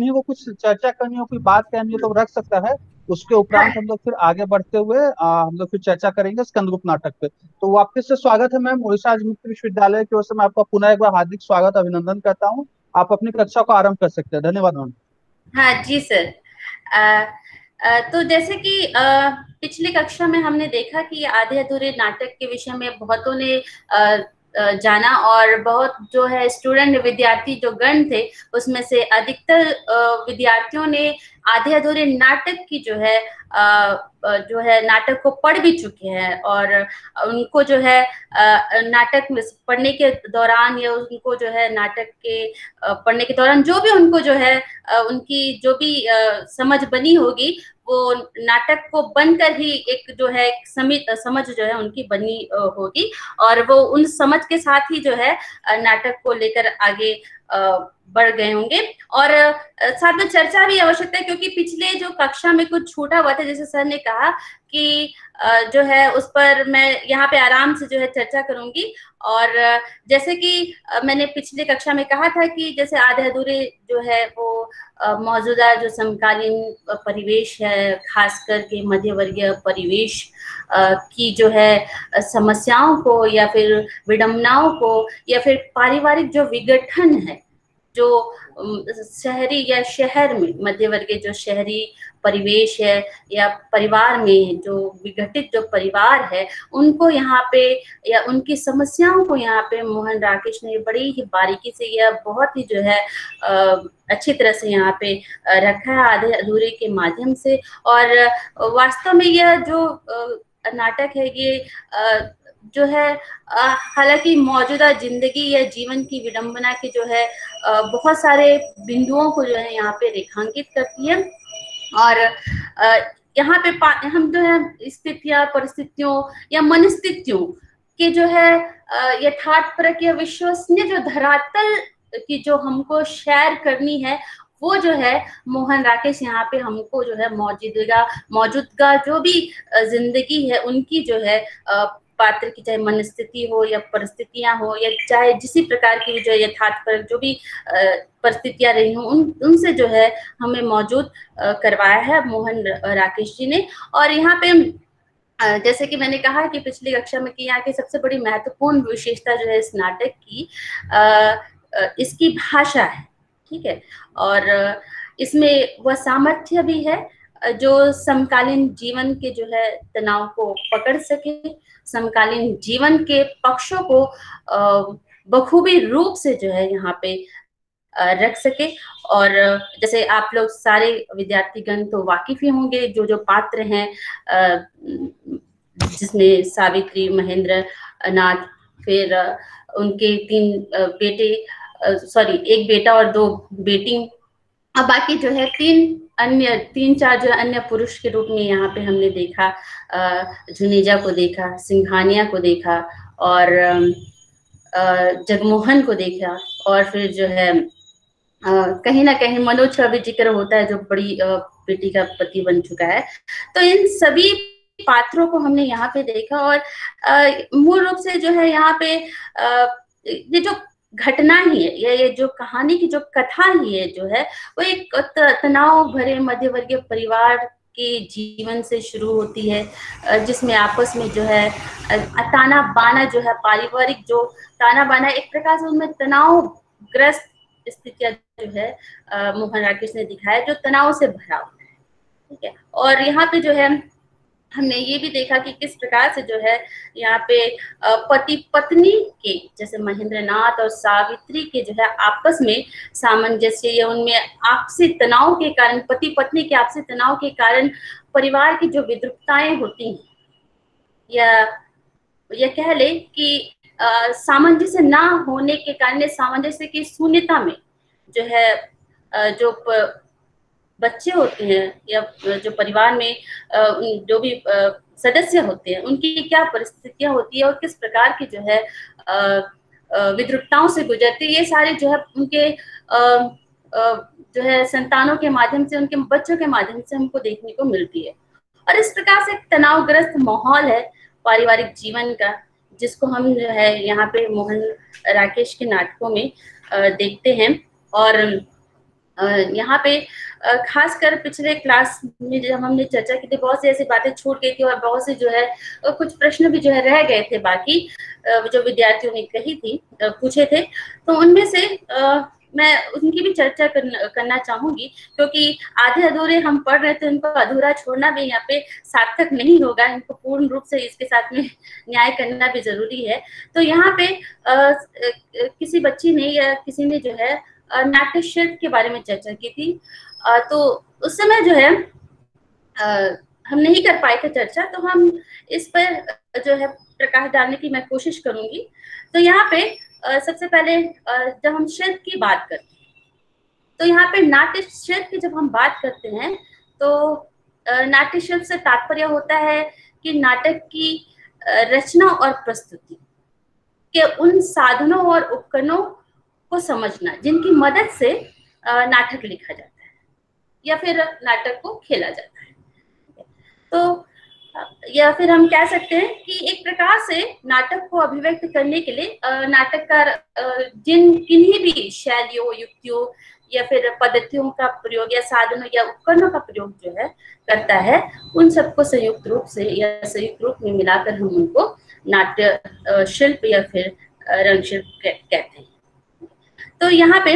किन्हीं को कुछ चर्चा करनी हो, कोई बात करनी हो तो रख सकता है। उसके हाँ उपरांत हम लोग फिर आगे बढ़ते हुए हम लोग फिर चर्चा करेंगे स्कंदगुप्त नाटक पे। तो वापस से स्वागत है मैम, उड़ीसा मुक्त विश्वविद्यालय की ओर से मैं आपका पुनः एक बार हार्दिक स्वागत अभिनंदन करता हूँ। आप अपनी कक्षा को आरंभ कर सकते हैं। धन्यवाद मैम। हाँ जी सर। तो जैसे कि पिछली कक्षा में हमने देखा कि आधे अधूरे नाटक के विषय में बहुतों ने जाना, और बहुत जो है स्टूडेंट विद्यार्थी जो गण थे उसमें से अधिकतर विद्यार्थियों ने आधे अधूरे नाटक की जो है नाटक को पढ़ भी चुके हैं, और उनको जो है नाटक में पढ़ने के दौरान या उनको जो है नाटक के पढ़ने के दौरान जो भी उनको जो है उनकी जो भी समझ बनी होगी, वो नाटक को बनकर ही एक जो है समझ जो है उनकी बनी होगी, और वो उन समझ के साथ ही जो है नाटक को लेकर आगे बढ़ गए होंगे। और साथ में चर्चा भी आवश्यकता है, क्योंकि पिछले जो कक्षा में कुछ छूटा हुआ था, जैसे सर ने कहा कि जो है उस पर मैं यहाँ पे आराम से जो है चर्चा करूंगी। और जैसे कि मैंने पिछले कक्षा में कहा था कि जैसे आधे अधूरे जो है वो मौजूदा जो समकालीन परिवेश है, खासकर के मध्य वर्गीय परिवेश की जो है समस्याओं को या फिर विडंबनाओं को या फिर पारिवारिक जो विघटन है, जो शहरी या शहर में मध्य वर्गीय जो शहरी परिवेश है या परिवार में जो विघटित जो परिवार है, उनको यहाँ पे या उनकी समस्याओं को यहाँ पे मोहन राकेश ने बड़ी ही बारीकी से या बहुत ही जो है अच्छी तरह से यहाँ पे रखा है आधे अधूरे के माध्यम से। और वास्तव में यह जो नाटक है ये जो है हालांकि मौजूदा जिंदगी या जीवन की विडंबना के जो है बहुत सारे बिंदुओं को जो है यहाँ पे रेखांकित करती है। और यहाँ पे हम जो है स्थितियां, परिस्थितियों या मनस्थितियों के जो है यथार्थपरक या विश्वसनीय जो धरातल की जो हमको शेयर करनी है, वो जो है मोहन राकेश यहाँ पे हमको जो है मौजूदा जो भी जिंदगी है उनकी जो है पात्र की चाहे मनस्थिति हो या परिस्थितियां हो या चाहे जिसी प्रकार की जो यथार्थपरक जो भी परिस्थितियां रही हों उनसे जो है हमें मौजूद करवाया है मोहन राकेश जी ने। और यहाँ पे जैसे कि मैंने कहा कि पिछली कक्षा में कि यहाँ की सबसे बड़ी महत्वपूर्ण विशेषता जो है इस नाटक की इसकी भाषा है, ठीक है। और इसमें वह सामर्थ्य भी है जो समकालीन जीवन के जो है तनाव को पकड़ सके, समकालीन जीवन के पक्षों को बखूबी रूप से जो है यहाँ पे रख सके। और जैसे आप लोग सारे विद्यार्थीगण तो वाकिफ ही होंगे जो जो पात्र हैं, जिसमें सावित्री, महेंद्र नाथ, फिर उनके 3 बेटे, सॉरी 1 बेटा और 2 बेटी, अब बाकी जो है 3-4 जो अन्य पुरुष के रूप में यहाँ पे हमने देखा, जुनेजा को देखा, सिंघानिया को देखा, और जगमोहन को देखा, और फिर जो है कहीं ना कहीं मनोज का भी जिक्र होता है जो बड़ी बेटी का पति बन चुका है। तो इन सभी पात्रों को हमने यहाँ पे देखा, और मूल रूप से जो है यहाँ पे ये जो घटना ही है या ये जो कहानी की जो कथा ही है जो है वो एक तनाव भरे मध्यवर्गीय परिवार के जीवन से शुरू होती है, जिसमें आपस में जो है ताना बाना जो है पारिवारिक जो ताना बाना एक प्रकार से उनमें तनावग्रस्त स्थितियां जो है मोहन राकेश ने दिखाया जो तनाव से भरा हुआ है, ठीक है। और यहाँ पे जो है हमने ये भी देखा कि किस प्रकार से जो है यहाँ पे पति पत्नी के जैसे महेंद्र नाथ और सावित्री के जो है आपस में सामंजस्य या उनमें आपसी तनाव के कारण, पति पत्नी के आपसी तनाव के कारण परिवार की जो विद्रुपताएं होती हैं, या कह ले कि सामंजस्य ना होने के कारण, सामंजस्य की शून्यता में जो है जो बच्चे होते हैं या जो परिवार में जो भी सदस्य होते हैं उनकी क्या परिस्थितियां होती है और किस प्रकार की जो है विद्रुपताओं से गुजरती है, ये सारे जो है उनके जो है संतानों के माध्यम से, उनके बच्चों के माध्यम से हमको देखने को मिलती है। और इस प्रकार से तनावग्रस्त माहौल है पारिवारिक जीवन का, जिसको हम जो है यहाँ पे मोहन राकेश के नाटकों में देखते हैं। और यहाँ पे खासकर पिछले क्लास में जब हमने चर्चा की थी, बहुत सी ऐसी बातें छूट गई थी और बहुत से जो है कुछ प्रश्न भी जो है रह गए थे बाकी, जो विद्यार्थियों ने कही थी, पूछे थे, तो उनमें से मैं उनकी भी चर्चा करना चाहूंगी, क्योंकि आधे अधूरे हम पढ़ रहे थे, उनको अधूरा छोड़ना भी यहाँ पे सार्थक नहीं होगा, इनको पूर्ण रूप से इसके साथ में न्याय करना भी जरूरी है। तो यहाँ पे किसी बच्ची ने या किसी ने जो है नाट्य शिल्प के बारे में चर्चा की थी, तो उस समय जो है हम नहीं कर पाए थे चर्चा, तो हम इस पर जो है प्रकाश डालने की मैं कोशिश करूंगी। तो यहाँ पे सबसे पहले जब हम शिल्प की बात करते हैं, तो यहाँ पे नाट्य शिल्प की जब हम बात करते हैं, तो नाट्य शिल्प से तात्पर्य होता है कि नाटक की रचना और प्रस्तुति के उन साधनों और उपकरणों को समझना जिनकी मदद से नाटक लिखा जाता है या फिर नाटक को खेला जाता है। तो या फिर हम कह सकते हैं कि एक प्रकार से नाटक को अभिव्यक्त करने के लिए नाटककार जिन किन्हीं भी शैलियों, युक्तियों या फिर पद्धतियों का प्रयोग या साधनों या उपकरणों का प्रयोग जो है करता है, उन सबको संयुक्त रूप से या संयुक्त रूप में मिलाकर हम उनको नाट्य शिल्प या फिर रंगशिल्प कहते हैं। तो यहाँ पे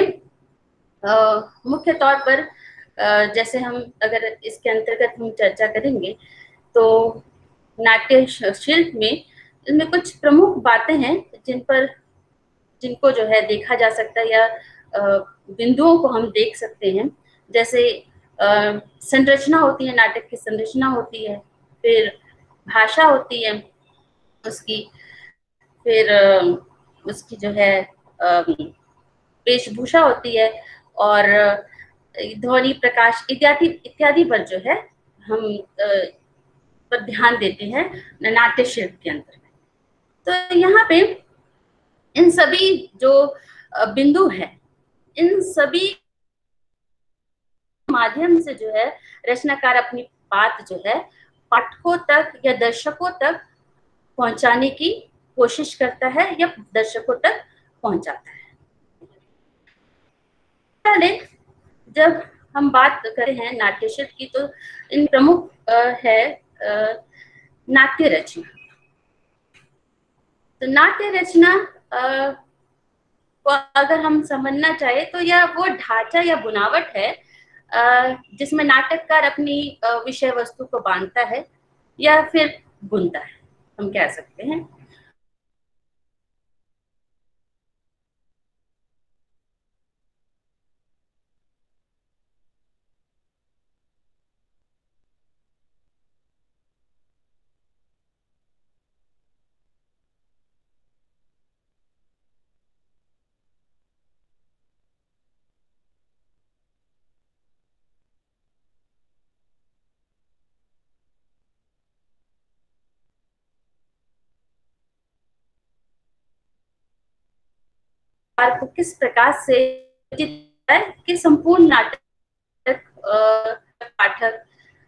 मुख्य तौर पर जैसे हम अगर इसके अंतर्गत हम चर्चा करेंगे, तो नाट्य शिल्प में इनमें कुछ प्रमुख बातें हैं जिनको जो है देखा जा सकता है, या बिंदुओं को हम देख सकते हैं। जैसे संरचना होती है, नाटक की संरचना होती है, फिर भाषा होती है उसकी, फिर उसकी जो है वेशभूषा होती है, और ध्वनि, प्रकाश इत्यादि इत्यादि पर जो है हम पर ध्यान देते हैं नाट्य शिल्प के अंतर्गत। तो यहाँ पे इन सभी जो बिंदु है, इन सभी माध्यम से जो है रचनाकार अपनी बात जो है पाठकों तक या दर्शकों तक पहुंचाने की कोशिश करता है या दर्शकों तक पहुंचाता है। पहले जब हम बात करते हैं नाट्य शिल्प की, तो इन प्रमुख है नाट्य रचना। तो नाट्य रचना को अगर हम समझना चाहे तो यह वो ढांचा या बुनावट है जिसमें नाटककार अपनी विषय वस्तु को बांधता है या फिर बुनता है, हम कह सकते हैं। को किस प्रकार से कि संपूर्ण नाटक पाठक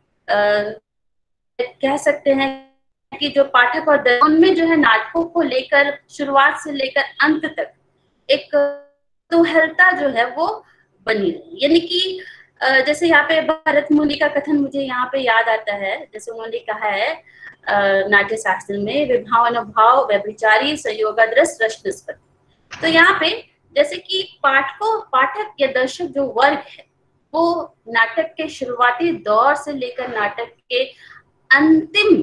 कह सकते हैं कि जो पाठक और उनमें जो है नाटकों को लेकर शुरुआत से लेकर अंत तक एक कुतूहलता जो है वो बनी रही। यानी कि जैसे यहाँ पे भरत मुनि का कथन मुझे यहाँ पे याद आता है, जैसे उन्होंने कहा है नाट्य शास्त्र में, विभावानुभाव व्यभिचारी संयोगादृश रश्मिस्पति। तो यहाँ पे जैसे कि पाठक या दर्शक जो वर्ग है, वो नाटक के शुरुआती दौर से लेकर नाटक के अंतिम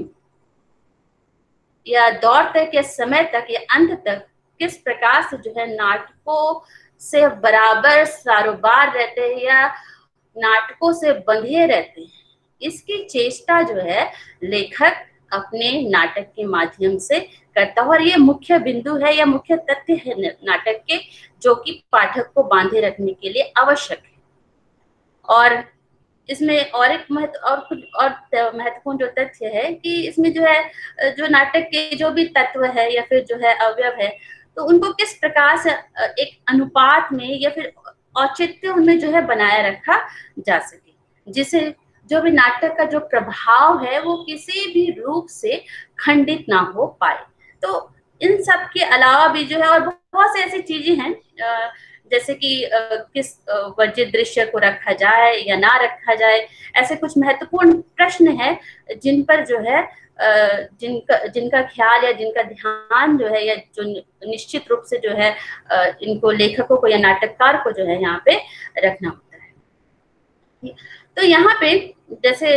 या दौर तक या समय तक या अंत तक किस प्रकार से जो है नाटकों से बराबर सारोबार रहते हैं या नाटकों से बंधे रहते हैं, इसकी चेष्टा जो है लेखक अपने नाटक के माध्यम से करता है। और ये मुख्य बिंदु है या मुख्य तथ्य है नाटक के, जो कि पाठक को बांधे रखने के लिए आवश्यक है। और इसमें और एक महत्वपूर्ण जो तथ्य है कि इसमें जो है जो नाटक के जो भी तत्व है या फिर जो है अवयव है, तो उनको किस प्रकार से एक अनुपात में या फिर औचित्य उनमें जो है बनाए रखा जा सके, जिसे जो भी नाटक का जो प्रभाव है वो किसी भी रूप से खंडित ना हो पाए। तो इन सब के अलावा भी जो है और बहुत सी ऐसी चीजें हैं जैसे कि किस वर्जित दृश्य को रखा जाए या ना रखा जाए, ऐसे कुछ महत्वपूर्ण प्रश्न है जिन पर जो है जिनका जिनका ख्याल या जिनका ध्यान जो है, या जो निश्चित रूप से जो है इनको लेखकों को या नाटककार को जो है यहाँ पे रखना होता है। तो यहाँ पे जैसे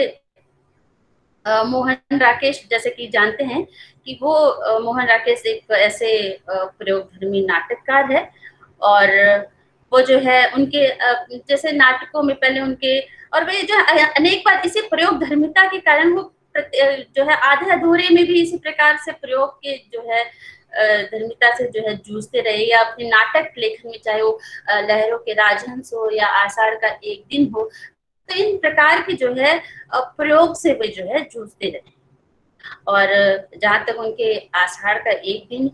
मोहन राकेश, जैसे कि जानते हैं कि वो मोहन राकेश एक ऐसे प्रयोगधर्मी नाटककार है, और वो जो है उनके जैसे नाटकों में पहले उनके, और वे जो अनेक बार इसी प्रयोग धर्मिता के कारण वो जो है आधे अधूरे में भी इसी प्रकार से प्रयोग के जो है धर्मिता से जो है जूझते रहे, या अपने नाटक लेखन में, चाहे वो लहरों के राजहंस हो या आषाढ़ का एक दिन हो, तो इन प्रकार के जो है प्रयोग से वे जो है जूझते रहे। और जहां तक उनके आषाढ़ का एक दिन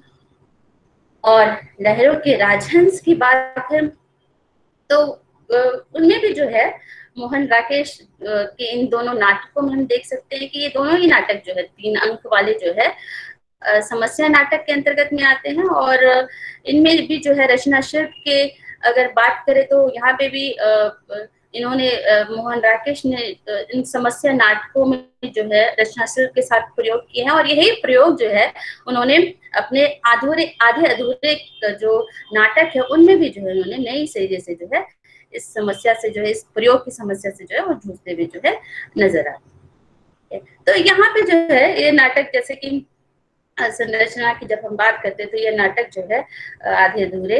और लहरों के राजहंस की बात है, तो उनमें भी जो है मोहन राकेश के इन दोनों नाटकों में हम देख सकते हैं कि ये दोनों ही नाटक जो है 3 अंक वाले जो है समस्या नाटक के अंतर्गत में आते हैं। और इनमें भी जो है रचना शिल्प के अगर बात करें तो यहाँ पे भी इन्होंने मोहन राकेश ने इन समस्या नाटकों में जो है रचना शिल्प के साथ प्रयोग किए हैं, और यही प्रयोग जो है उन्होंने अपने आधे अधूरे जो नाटक है उनमें भी जो है उन्होंने नई शैली से जो है इस समस्या से जो है, इस प्रयोग की समस्या से जो है वो जूझते हुए जो है नजर आते हैं। तो यहाँ पे जो है ये नाटक, जैसे कि संरचना की जब हम बात करते हैं तो ये नाटक जो है आधे अधूरे,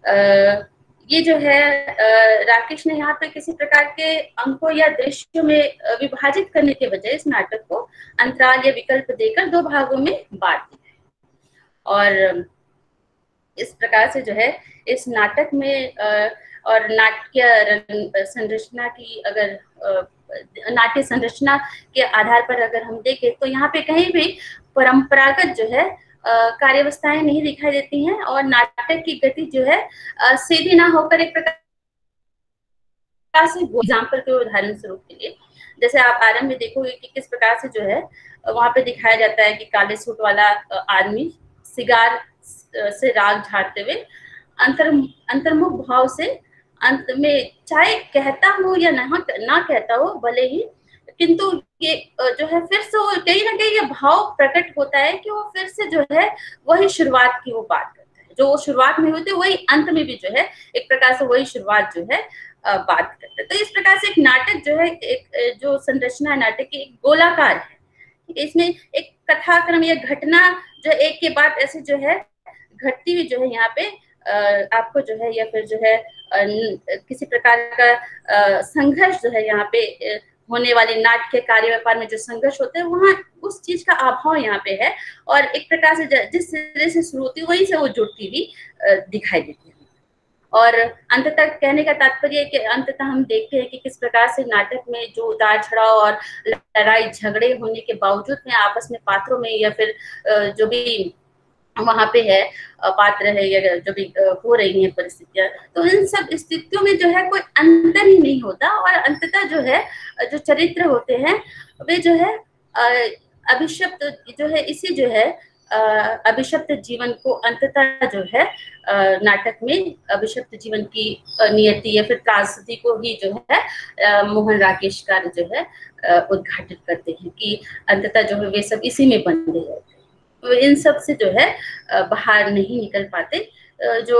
ये जो है राकेश ने यहाँ पे किसी प्रकार के अंकों या दृश्यों में विभाजित करने के बजाय इस नाटक को अंतराल या विकल्प देकर 2 भागों में बांट दिया। और इस प्रकार से जो है इस नाटक में और नाट्य संरचना की, अगर नाट्य संरचना के आधार पर अगर हम देखें तो यहाँ पे कहीं भी परंपरागत जो है कार्यावस्थाएं नहीं दिखाई देती हैं, और नाटक की गति जो है सीधी ना होकर एक प्रकार से एग्जाम्पल के उदाहरण स्वरूप के लिए, जैसे आप आरंभ में देखोगे कि किस प्रकार से जो है वहां पे दिखाया जाता है कि काले सूट वाला आदमी सिगार से राग झाड़ते हुए अंतर्मुख भाव से अंत में, चाहे कहता हो या ना कहता हो भले ही, किंतु ये जो है फिर से वो कहीं ना कहीं ये भाव प्रकट होता है कि वो फिर से जो है वही शुरुआत की वो बात करता है, जो वो शुरुआत में हुई थी वही अंत में भी जो है एक प्रकार से वही शुरुआत जो है बात करता है। तो इस प्रकार से एक नाटक जो है, एक जो संरचना है नाटक की, एक गोलाकार है। इसमें एक कथाक्रम या घटना जो एक के बाद ऐसे जो है घटती हुई जो है यहाँ पे आपको जो है, या फिर जो है किसी प्रकार का संघर्ष जो है यहाँ पे होने वाले नाट्य के कार्य व्यापार में जो संघर्ष होते हैं, वहाँ उस चीज का अभाव यहाँ पे है, और एक प्रकार से जिस तरह से शुरू होती है वहीं से वो जुड़ती हुई दिखाई देती है। और अंततः कहने का तात्पर्य है कि अंततः हम देखते हैं कि किस प्रकार से नाटक में जो उतार चढ़ाव और लड़ाई झगड़े होने के बावजूद में आपस में पात्रों में, या फिर जो भी वहां पे है पात्र है, या जो भी हो रही है परिस्थितियां, तो इन सब स्थितियों में जो है कोई अंतर ही नहीं होता, और अंततः जो है जो चरित्र होते हैं वे जो है अभिशप्त जो है, इसी जो है अभिशप्त जीवन को अंततः जो है नाटक में अभिशप्त जीवन की नियति या फिर त्रासदी को ही जो है मोहन राकेश का जो है उद्घाटित करते हैं कि अंततः जो है वे सब इसी में बंधे रहते हैं, इन सब से जो है बाहर नहीं निकल पाते, जो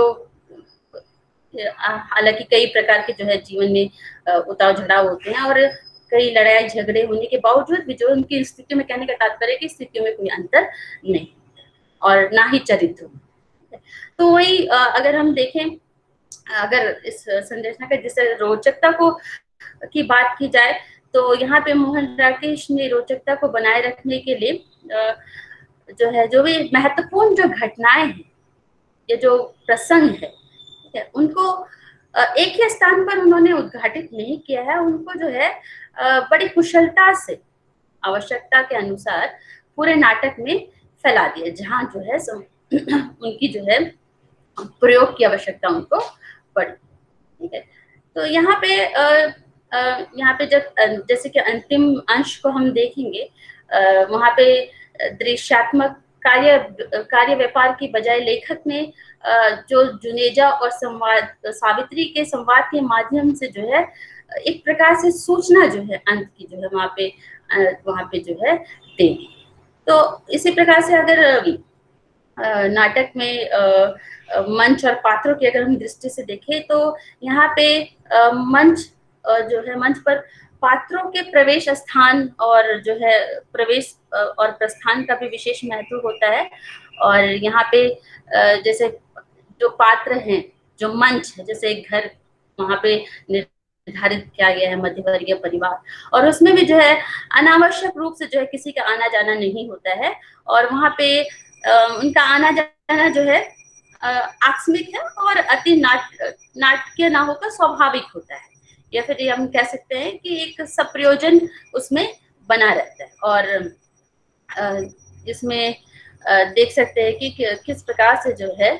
हालांकि कई प्रकार के जो है जीवन में उतार चढ़ाव होते हैं, और कई लड़ाई झगड़े होने के बावजूद भी जो उनकी स्थिति में, कहने का तात्पर्य कि स्थितियों में कोई अंतर नहीं और ना ही चरित्र। तो वही अगर हम देखें, अगर इस संरचना का जिस रोचकता को की बात की जाए, तो यहाँ पे मोहन राकेश ने रोचकता को बनाए रखने के लिए जो है जो भी महत्वपूर्ण जो घटनाएं हैं या जो प्रसंग है उनको एक ही स्थान पर उन्होंने उद्घाटित नहीं किया है, उनको जो है बड़ी कुशलता से आवश्यकता के अनुसार पूरे नाटक में फैला दिया, जहाँ जो है उनकी जो है प्रयोग की आवश्यकता उनको पड़ी। ठीक है, तो यहाँ पे जब जैसे कि अंतिम अंश को हम देखेंगे, वहां पे दृश्यात्मक कार्य व्यापार की बजाय लेखक ने जो जुनेजा और संवाद सावित्री के संवाद के माध्यम से जो है एक प्रकार से सूचना जो है अंत की जो है वहां पे जो है देगी। तो इसी प्रकार से अगर नाटक में मंच और पात्रों की अगर हम दृष्टि से देखें तो यहाँ पे मंच जो है मंच पर पात्रों के प्रवेश स्थान और जो है प्रवेश और प्रस्थान का भी विशेष महत्व होता है। और यहाँ पे जैसे जो पात्र हैं, जो मंच है, जैसे एक घर वहां पे निर्धारित किया गया है मध्यवर्गीय परिवार, और उसमें भी जो है अनावश्यक रूप से जो है किसी का आना जाना नहीं होता है, और वहां पे उनका आना जाना जो है आकस्मिक है और अति नाटकीय ना होकर स्वाभाविक होता है, या फिर हम कह सकते हैं कि एक सप्रयोजन उसमें बना रहता है। और इसमें देख सकते हैं कि किस प्रकार से जो है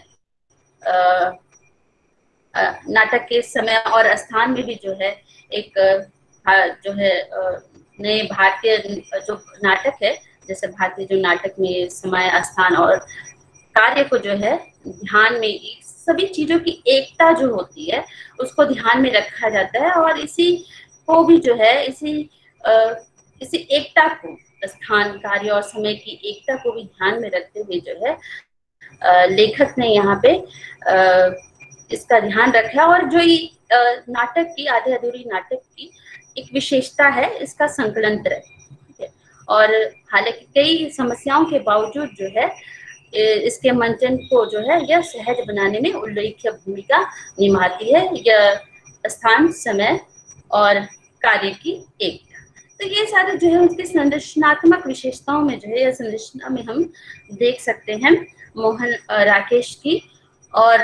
नाटक के समय और स्थान में भी जो है एक जो है नए भारतीय जो नाटक है, जैसे भारतीय जो नाटक में समय, स्थान और कार्य को जो है ध्यान में, सभी चीजों की एकता जो होती है उसको ध्यान में रखा जाता है, और इसी को भी जो है इसी एकता को, स्थान, कार्य और समय की एकता को भी ध्यान में रखते हुए जो है लेखक ने यहाँ पे इसका ध्यान रखा। और जो ये नाटक की, आधे अधूरी नाटक की एक विशेषता है इसका संकलन तरह, और हालांकि कई समस्याओं के बावजूद जो है इसके मंचन को जो है यह सहज बनाने में उल्लेख्य भूमिका निभाती है, यह स्थान, समय और कार्य की एकता। तो ये सारे जो है उसके संरचनात्मक विशेषताओं में जो है, यह संरचना में हम देख सकते हैं मोहन राकेश की। और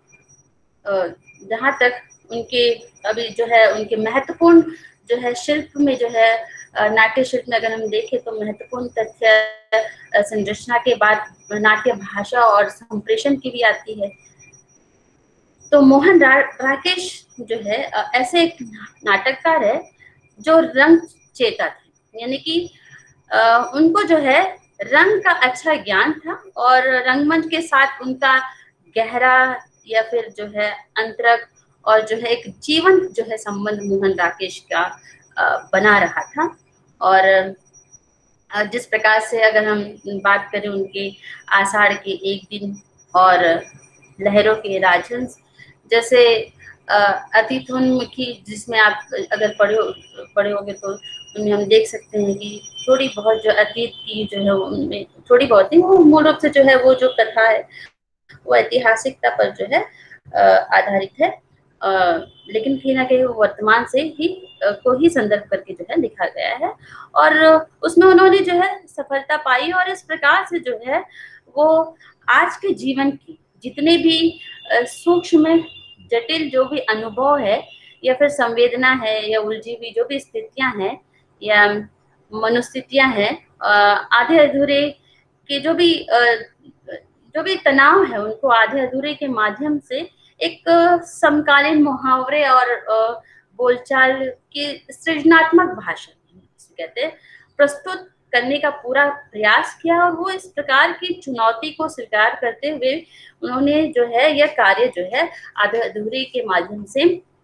जहाँ तक उनके अभी जो है उनके महत्वपूर्ण जो है शिल्प में जो है नाट्य शिल्प में अगर हम देखें तो महत्वपूर्ण तथ्य संरचना के बाद नाट्य भाषा और संप्रेषण की भी आती है। तो मोहन राकेश जो है ऐसे एक नाटककार है जो रंग चेता थे, यानी कि उनको जो है रंग का अच्छा ज्ञान था, और रंगमंच के साथ उनका गहरा या फिर जो है अंतरंग और जो है एक जीवन जो है संबंध मोहन राकेश का बना रहा था। और जिस प्रकार से अगर हम बात करें उनके आषाढ़ के एक दिन और लहरों के राजहंस जैसे अतिथोन्मुखी, जिसमें आप अगर पढ़े होंगे तो उनमें हम देख सकते हैं कि थोड़ी बहुत जो अतीत की जो है उनमें थोड़ी बहुत ही, वो मूल रूप से जो है वो जो कथा है वो ऐतिहासिकता पर जो है आधारित है, लेकिन कहीं ना कहीं वर्तमान से ही को ही संदर्भ करके जो है लिखा गया है, और उसमें उन्होंने जो है सफलता पाई। और इस प्रकार से जो है वो आज के जीवन की जितने भी सूक्ष्म जटिल जो भी अनुभव है या फिर संवेदना है या उलझी हुई जो भी स्थितियां हैं या मनोस्थितियां हैं, आधे अधूरे के जो भी तनाव है उनको आधे अधूरे के माध्यम से एक समकालीन मुहावरे और बोलचाल की सृजनात्मक भाषा कहते हैं प्रस्तुत करने का पूरा प्रयास किया, और वो इस प्रकार की चुनौती को स्वीकार करते हुए उन्होंने जो है यह कार्य जो है आधे अधूरे के माध्यम से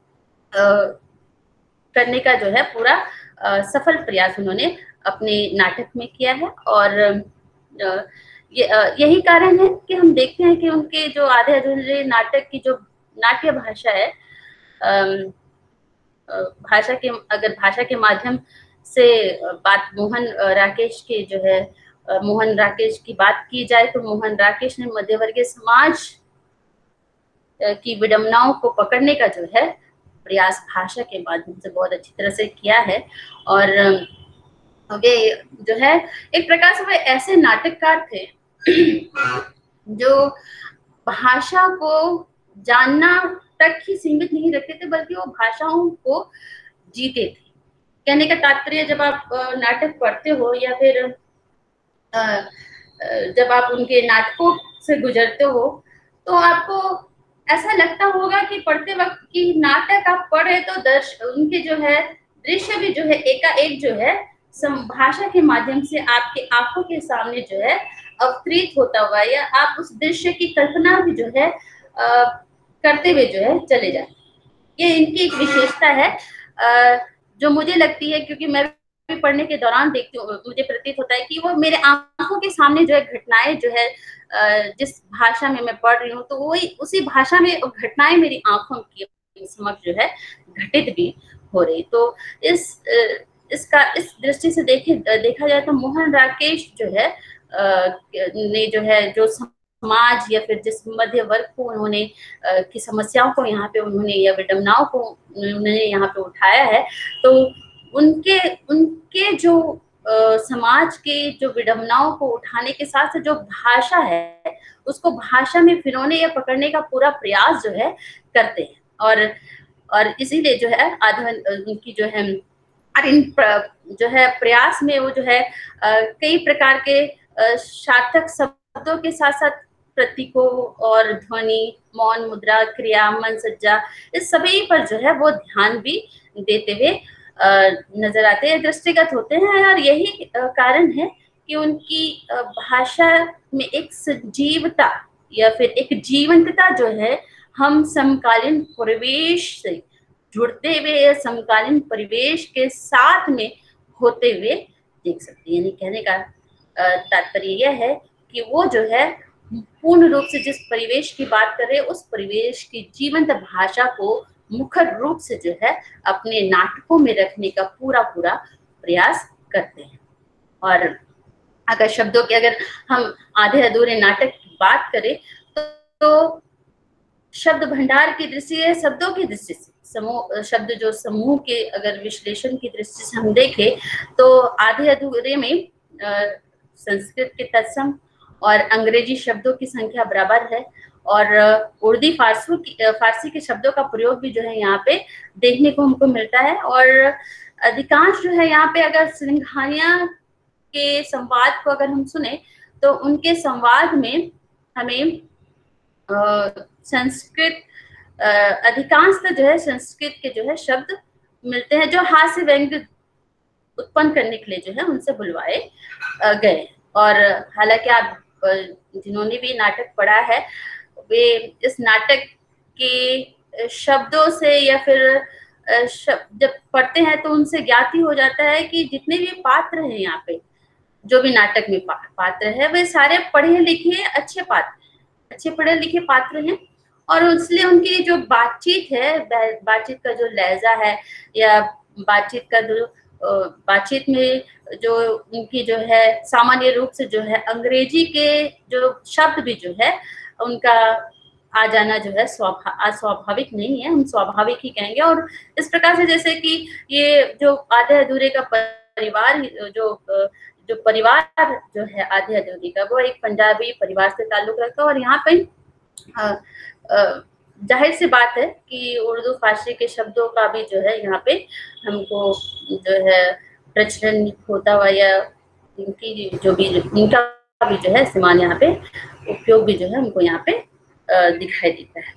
करने का जो है पूरा सफल प्रयास उन्होंने अपने नाटक में किया है। और यही कारण है कि हम देखते हैं कि उनके जो आधे अधूरे नाटक की जो नाट्य भाषा है, भाषा के माध्यम से बात मोहन राकेश के जो है मोहन राकेश की बात की जाए तो मोहन राकेश ने मध्यवर्गीय समाज की विडंबनाओं को पकड़ने का जो है प्रयास भाषा के माध्यम से बहुत अच्छी तरह से किया है। और वे जो है एक प्रकार से वे ऐसे नाटककार थे जो भाषा को जानना तक ही सीमित नहीं रखते थे, बल्कि वो भाषाओं को जीते थे। कहने का तात्पर्य, जब आप नाटक पढ़ते हो या फिर जब आप उनके नाटकों से गुजरते हो तो आपको ऐसा लगता होगा कि पढ़ते वक्त की नाटक आप पढ़ रहे तो उनके जो है दृश्य भी जो है एकाएक जो है भाषा के माध्यम से आपके आंखों के सामने जो है अवतरित होता हुआ या आप उस दृश्य की कल्पना भी जो है करते हुए जो है चले जाते। ये इनकी एक विशेषता है जो मुझे लगती है, क्योंकि मैं भी पढ़ने के दौरान देखती हूँ, मुझे प्रतीत होता है कि वो मेरे आंखों के सामने जो है घटनाएं जो है जिस भाषा में मैं पढ़ रही हूँ, तो वही उसी भाषा में घटनाएं मेरी आंखों की समक्ष जो है घटित भी हो रही। तो इस दृष्टि से देखा जाए तो मोहन राकेश जो है ने जो है जो समाज या फिर जिस मध्य वर्ग को उन्होंने की समस्याओं को यहाँ पे उन्होंने या विडंबनाओं को उन्होंने यहाँ पे उठाया है, तो उनके उनके जो समाज के जो विडंबनाओं को उठाने के साथ साथ जो भाषा है उसको भाषा में फिरौने या पकड़ने का पूरा प्रयास जो है करते हैं। और इसीलिए जो है उनकी जो है इन जो है प्रयास में वो जो है कई प्रकार के सार्थक शब्दों के साथ साथ प्रतीकों और ध्वनि, मौन, मुद्रा, क्रिया, मन सज्जा, इस सभी पर जो है वो ध्यान भी देते हुए नजर आते हैं, दृष्टिगत होते हैं। और यही कारण है कि उनकी भाषा में एक सजीवता या फिर एक जीवंतता जो है हम समकालीन परिवेश से जुड़ते हुए समकालीन परिवेश के साथ में होते हुए देख सकते हैं। यानी कहने का तात्पर्य यह है कि वो जो है पूर्ण रूप से जिस परिवेश की बात कर रहे हैं उस परिवेश की जीवंत भाषा को मुखर रूप से जो है अपने नाटकों में रखने का पूरा प्रयास करते हैं। और अगर शब्दों के अगर हम आधे अधूरे नाटक की बात करें तो शब्द भंडार की दृष्टि से, शब्दों की दृष्टि से, समूह शब्द जो समूह के अगर विश्लेषण की दृष्टि से हम देखें तो आधे अधूरे में संस्कृत के तत्सम और अंग्रेजी शब्दों की संख्या बराबर है और उर्दू फारसी के शब्दों का प्रयोग भी जो है यहाँ पे देखने को हमको मिलता है। और अधिकांश जो है यहाँ पे अगर सिंघानिया के संवाद को अगर हम सुने तो उनके संवाद में हमें संस्कृत अधिकांशतः जो है संस्कृत के जो है शब्द मिलते हैं जो हास्य व्यंग्य उत्पन्न करने के लिए जो है उनसे बुलवाए गए। और हालांकि आप जिन्होंने भी नाटक पढ़ा है वे इस नाटक के शब्दों से या फिर जब पढ़ते हैं तो उनसे ज्ञात ही हो जाता है कि जितने भी पात्र हैं यहाँ पे, जो भी नाटक में पात्र है वे सारे पढ़े लिखे अच्छे पढ़े लिखे पात्र हैं। और इसलिए उनकी जो बातचीत है, बातचीत का जो लहजा है या बातचीत का जो बातचीत में जो उनकी जो है सामान्य रूप से जो है अंग्रेजी के जो शब्द भी जो है उनका आ जाना जो है अस्वाभाविक नहीं है, हम स्वाभाविक ही कहेंगे। और इस प्रकार से जैसे कि ये जो आधे अधूरे का परिवार जो परिवार जो है आधे अधूरी का, वो एक पंजाबी परिवार से ताल्लुक रखता है। और यहाँ पे जाहिर सी बात है कि उर्दू फारसी के शब्दों का भी जो है यहाँ पे हमको जो है प्रचलन होता हुआ या इनकी जो भी इनका भी जो है इस्तेमाल यहाँ पे उपयोग भी जो है हमको यहाँ पे दिखाई देता है।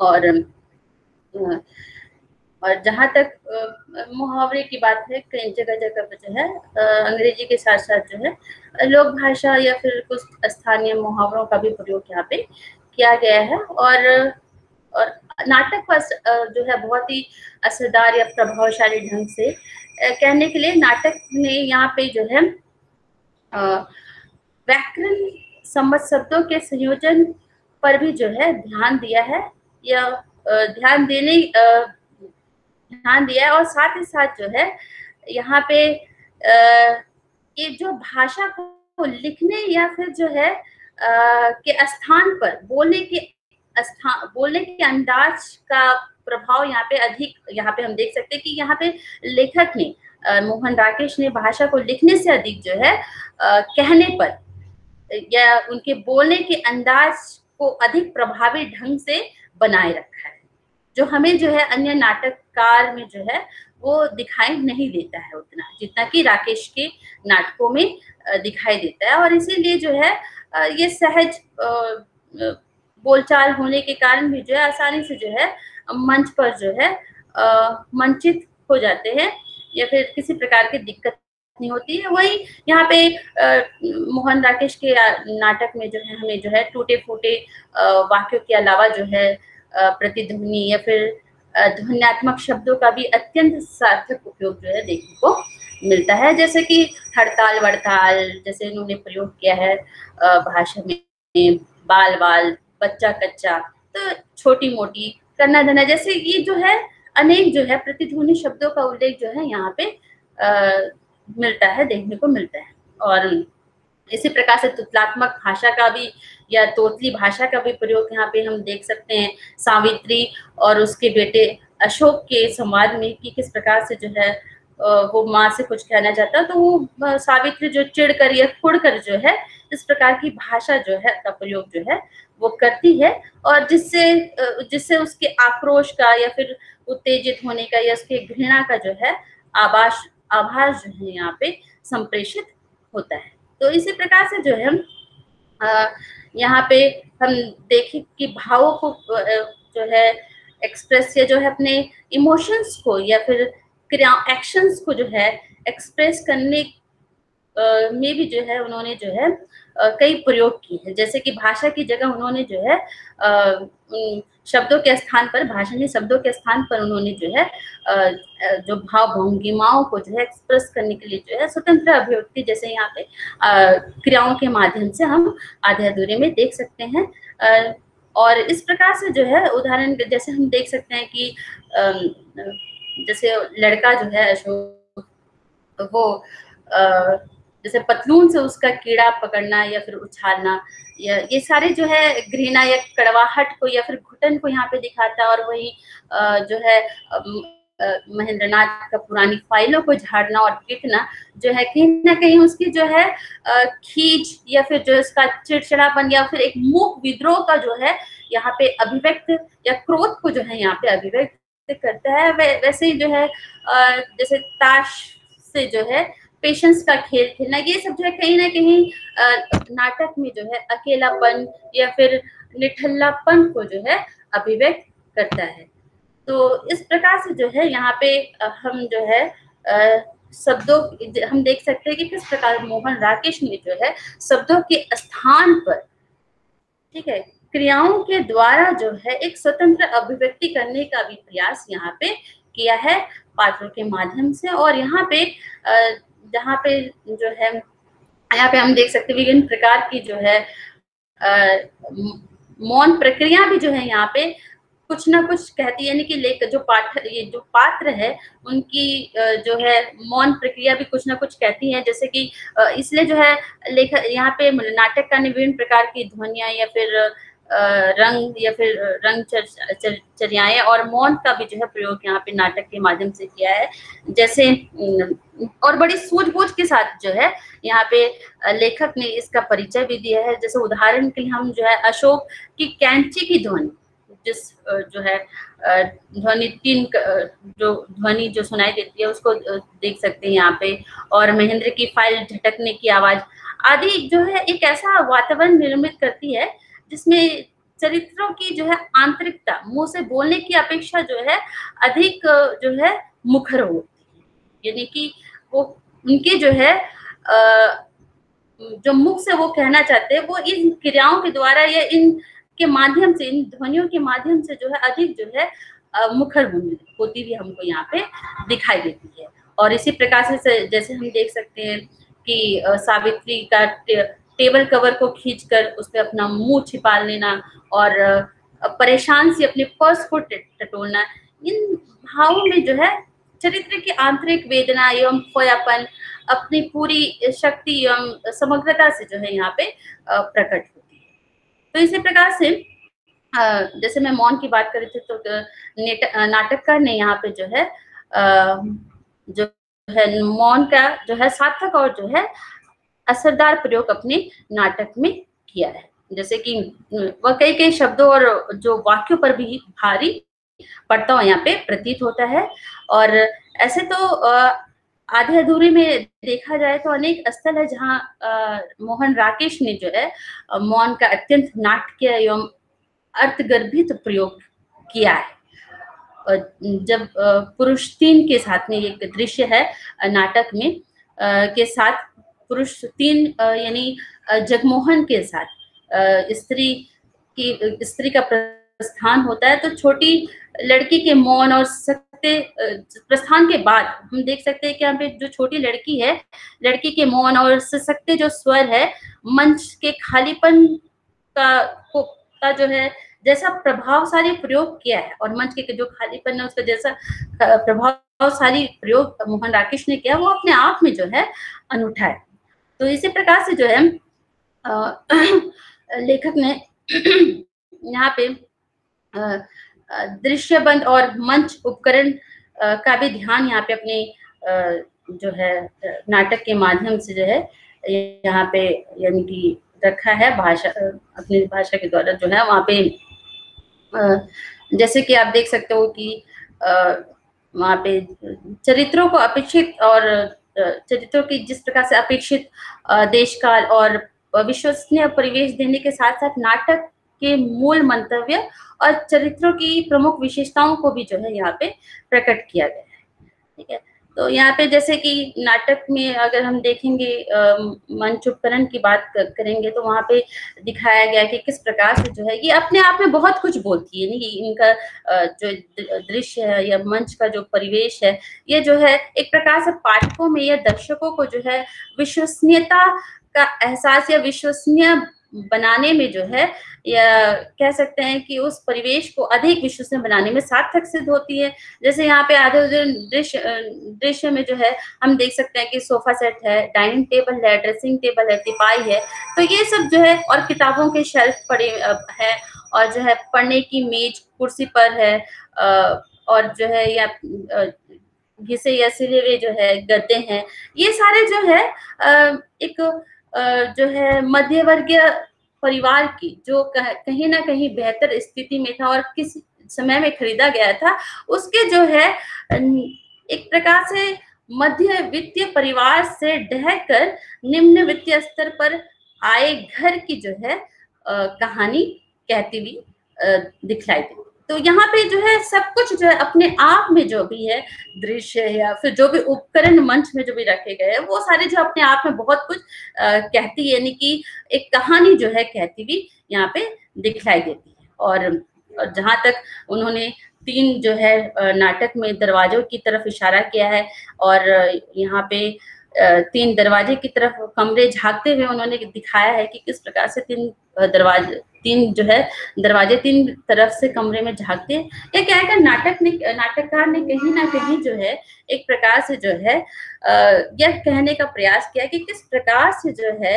और जहाँ तक मुहावरे की बात है, कई जगह पर जो है अंग्रेजी के साथ साथ जो है लोक भाषा या फिर कुछ स्थानीय मुहावरों का भी प्रयोग यहाँ पे किया गया है। और नाटक पर जो है बहुत ही असरदार या प्रभावशाली ढंग से कहने के लिए नाटक ने यहाँ पे जो है व्याकरण सम्मत शब्दों के संयोजन पर भी जो है ध्यान दिया है या ध्यान दिया है। और साथ ही साथ जो है यहाँ पे ये जो भाषा को लिखने या फिर जो है के स्थान पर बोलने के अंदाज का प्रभाव यहाँ पे अधिक, यहाँ पे हम देख सकते हैं कि यहाँ पे लेखक ने मोहन राकेश ने भाषा को लिखने से अधिक जो है कहने पर या उनके बोलने के अंदाज को अधिक प्रभावी ढंग से बनाए रखा है, जो हमें जो है अन्य नाटककार में जो है वो दिखाई नहीं देता है उतना जितना कि राकेश के नाटकों में दिखाई देता है। और इसीलिए जो है ये सहज बोलचाल होने के कारण भी जो है आसानी से जो है मंच पर जो है मंचित हो जाते हैं या फिर किसी प्रकार की दिक्कत पत्नी होती है। वही यहाँ पे मोहन राकेश के नाटक में जो है हमें जो है टूटे फूटे वाक्यों के अलावा जो है प्रतिध्वनि या फिर ध्वन्यात्मक शब्दों का भी अत्यंत सार्थक उपयोग जो है देखने को मिलता है। जैसे कि हड़ताल वड़ताल जैसे इन्होंने प्रयोग किया है भाषा में, बाल बाल, बच्चा कच्चा, तो छोटी मोटी, करना धना, जैसे ये जो है अनेक जो है प्रतिध्वनि शब्दों का उल्लेख जो है यहाँ पे मिलता है, देखने को मिलता है। और इसी प्रकार से तुतलात्मक भाषा का भी या तोतली भाषा का भी प्रयोग यहाँ पे हम देख सकते हैं सावित्री और उसके बेटे अशोक के संवाद में कि किस प्रकार से जो है वो माँ से कुछ कहना चाहता है तो वो सावित्री जो चिढ़ कर या खुड़ कर जो है इस प्रकार की भाषा जो है का प्रयोग जो है वो करती है, और जिससे उसके आक्रोश का या फिर उत्तेजित होने का या उसके घृणा का जो है आभास जो है यहाँ पे संप्रेषित होता है। तो इसी प्रकार से जो है यहाँ पे हम देखें कि भावों को जो है एक्सप्रेस या जो है अपने इमोशंस को या फिर क्रिया एक्शंस को जो है एक्सप्रेस करने में भी जो है उन्होंने जो है कई प्रयोग किए हैं। जैसे कि भाषा की जगह उन्होंने जो है शब्दों के स्थान पर, भाषणी शब्दों के स्थान पर उन्होंने जो है जो भाव भंगिमाओं को जो है एक्सप्रेस करने के लिए जो है स्वतंत्र अभिव्यक्ति जैसे यहाँ पे क्रियाओं के माध्यम से हम आधे अधूरे में देख सकते हैं। और इस प्रकार से जो है उदाहरण जैसे हम देख सकते हैं कि जैसे लड़का जो है अशोक वो जैसे पतलून से उसका कीड़ा पकड़ना या फिर उछालना, या ये सारे जो है घृणा या कड़वाहट को या फिर घुटन को यहाँ पे दिखाता है। और वही जो है महेंद्रनाथ का पुरानी फाइलों को झाड़ना और पीटना जो है कहीं ना कहीं उसकी जो है खींच या फिर जो इसका चिड़चिड़ापन या फिर एक मूक विद्रोह का जो है यहाँ पे अभिव्यक्त या क्रोध को जो है यहाँ पे अभिव्यक्त करता है। वैसे ही जो है जैसे ताश से जो है पेशेंस का खेल खेलना, ये सब जो है कहीं ना कहीं नाटक में जो है अकेलापन या फिर निठल्लापन को जो है अभिव्यक्त करता है। तो इस प्रकार से जो है यहाँ पे हम जो है शब्दों हम देख सकते हैं कि किस प्रकार मोहन राकेश ने जो है शब्दों के स्थान पर, ठीक है, क्रियाओं के द्वारा जो है एक स्वतंत्र अभिव्यक्ति करने का भी प्रयास यहाँ पे किया है पात्रों के माध्यम से। और यहाँ पे जहाँ पे जो है यहाँ पे हम देख सकते हैं विभिन्न प्रकार की जो है मौन प्रक्रिया भी जो है यहाँ पे कुछ ना कुछ कहती है, यानी कि ये जो पात्र है उनकी जो है मौन प्रक्रिया भी कुछ ना कुछ कहती है। जैसे कि इसलिए जो है लेखक यहाँ पे नाटक का विभिन्न प्रकार की ध्वनियां या फिर रंग या फिर रंग चर्याएं और मौन का भी जो है प्रयोग यहाँ पे नाटक के माध्यम से किया है। जैसे और बड़ी सूझबूझ के साथ जो है यहाँ पे लेखक ने इसका परिचय भी दिया है। जैसे उदाहरण के लिए हम जो है अशोक की कैंची की ध्वनि, जिस जो है ध्वनि जो ध्वनि जो सुनाई देती है उसको देख सकते हैं यहाँ पे, और महेंद्र की फाइल झटकने की आवाज आदि जो है एक ऐसा वातावरण निर्मित करती है जिसमें चरित्रों की जो है आंतरिकता मुंह से बोलने की अपेक्षा जो है अधिक जो है मुखर होती है, यानी कि वो उनके जो है जो मुख से वो कहना चाहते हैं वो इन क्रियाओं के द्वारा या इन के माध्यम से, इन ध्वनियों के माध्यम से जो है अधिक जो है मुखर होती भी हमको यहाँ पे दिखाई देती है। और इसी प्रकार से जैसे हम देख सकते हैं कि सावित्री का टेबल कवर को खींचकर उस पर अपना मुंह छिपा लेना और परेशान से अपने पर्स को टटोलना, इन भावों में जो है चरित्र की आंतरिक वेदना एवं खोयापन अपनी पूरी शक्ति एवं समग्रता से जो है यहाँ पे प्रकट होती है। तो इसी प्रकार से जैसे मैं मौन की बात कर रही थी तो नाटककार ने यहाँ पे जो है जो है मौन का जो है सार्थक और जो है असरदार प्रयोग अपने नाटक में किया है। जैसे कि वह कई शब्दों और जो वाक्यों पर भी भारी पड़ता हुआ यहाँ पे प्रतीत होता है। और ऐसे तो आधे अधूरे में देखा जाए तो अनेक स्थल है जहाँ मोहन राकेश ने जो है मौन का अत्यंत नाटकीय एवं अर्थगर्भित प्रयोग किया है। जब पुरुष 3 के साथ में एक दृश्य है नाटक में, के साथ पुरुष 3 यानी जगमोहन के साथ स्त्री का प्रस्थान होता है। तो छोटी लड़की के मौन और सत्य प्रस्थान के बाद हम देख सकते हैं कि यहाँ पे जो छोटी लड़की है, लड़की के मौन और सशक्त जो स्वर है, मंच के खालीपन का जो है जैसा प्रभावशाली प्रयोग किया है, और मंच के जो खालीपन है उसका जैसा प्रभावशाली प्रयोग मोहन राकेश ने किया, वो अपने आप में जो है अनूठा है। तो इसी प्रकार से जो है लेखक ने यहाँ पे दृश्यबंद और मंच उपकरण का भी ध्यान यहाँ पे अपने जो है नाटक के माध्यम से जो है यहाँ पे यानी कि रखा है। भाषा, अपनी भाषा के द्वारा जो है वहाँ पे जैसे कि आप देख सकते हो कि वहाँ पे चरित्रों को अपेक्षित और चरित्रों की जिस प्रकार से अपेक्षित देश काल और विश्वसनीय परिवेश देने के साथ साथ नाटक के मूल मंतव्य और चरित्रों की प्रमुख विशेषताओं को भी जो है यहाँ पे प्रकट किया गया है। ठीक है, तो यहाँ पे जैसे कि नाटक में अगर हम देखेंगे मंच उपकरण की बात करेंगे तो वहाँ पे दिखाया गया कि किस प्रकार से जो है ये अपने आप में बहुत कुछ बोलती है। नहीं, इनका जो दृश्य है या मंच का जो परिवेश है, ये जो है एक प्रकार से पाठकों में या दर्शकों को जो है विश्वसनीयता का एहसास या विश्वसनीय बनाने में जो है, या कह सकते हैं कि उस परिवेश को अधिक विश्वसनीय बनाने में सार्थक सिद्ध होती है। जैसे यहाँ पे आधे दृश्य में जो है हम देख सकते हैं कि सोफा सेट है, डाइनिंग टेबल है, ड्रेसिंग टेबल है, तिपाई है, तो ये सब जो है, और किताबों के शेल्फ पड़े है, और जो है पढ़ने की मेज कुर्सी पर है, और जो है या घिसे या सिले हुए जो है गद्दे हैं। ये सारे जो है एक जो है मध्यवर्गीय परिवार की जो कहीं ना कहीं बेहतर स्थिति में था और किस समय में खरीदा गया था, उसके जो है एक प्रकार से मध्य वित्तीय परिवार से ढहकर निम्न वित्तीय स्तर पर आए घर की जो है कहानी कहती हुई दिखलाई दी। तो यहाँ पे जो है सब कुछ जो है अपने आप में जो भी है दृश्य या फिर जो भी उपकरण मंच में जो भी रखे गए हैं, वो सारे जो अपने आप में बहुत कुछ कहती है, यानी कि एक कहानी जो है कहती हुई यहाँ पे दिखलाई देती है। और जहाँ तक उन्होंने 3 जो है नाटक में दरवाजों की तरफ इशारा किया है, और यहाँ पे 3 दरवाजे की तरफ कमरे झांकते हुए उन्होंने दिखाया है कि किस प्रकार से 3 जो है दरवाजे 3 तरफ से कमरे में झांकते हैं। या क्या है, नाटककार ने कहीं ना कहीं जो है एक प्रकार से जो है यह कहने का प्रयास किया कि किस प्रकार से जो है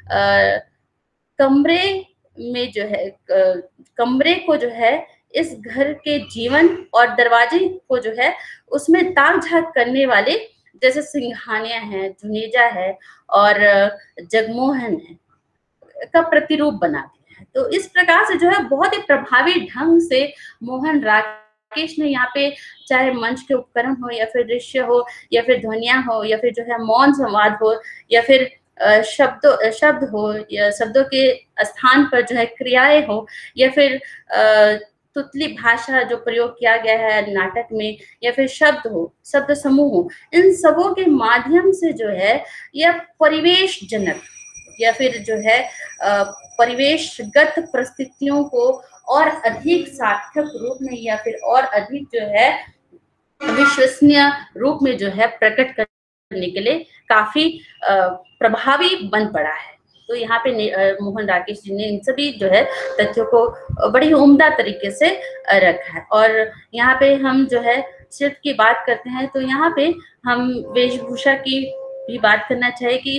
कमरे में जो है कमरे को जो है इस घर के जीवन और दरवाजे को जो है उसमें ताक झांक करने वाले जैसे सिंघानिया है, जुनेजा है और जगमोहन है का प्रतिरूप बनाते हैं। तो इस प्रकार से जो है बहुत ही प्रभावी ढंग से मोहन राकेश ने यहाँ पे चाहे मंच के उपकरण हो या फिर दृश्य हो या फिर ध्वनिया हो या फिर जो है मौन संवाद हो या फिर शब्द हो या शब्दों के स्थान पर जो है क्रियाएं हो या फिर तुतली भाषा जो प्रयोग किया गया है नाटक में या फिर शब्द समूह हो, इन सबों के माध्यम से जो है यह परिवेश जनक या फिर जो है परिवेशगत परिस्थितियों को और अधिक सार्थक रूप में या फिर और अधिक जो है विश्वसनीय रूप में जो है प्रकट करने के लिए काफी प्रभावी बन पड़ा है। तो यहाँ पे मोहन राकेश जी ने इन सभी जो है तथ्यों को बड़ी उम्दा तरीके से रखा है। और यहाँ पे हम जो है शिल्प की बात करते हैं तो यहाँ पे हम वेशभूषा की भी बात करना चाहिए कि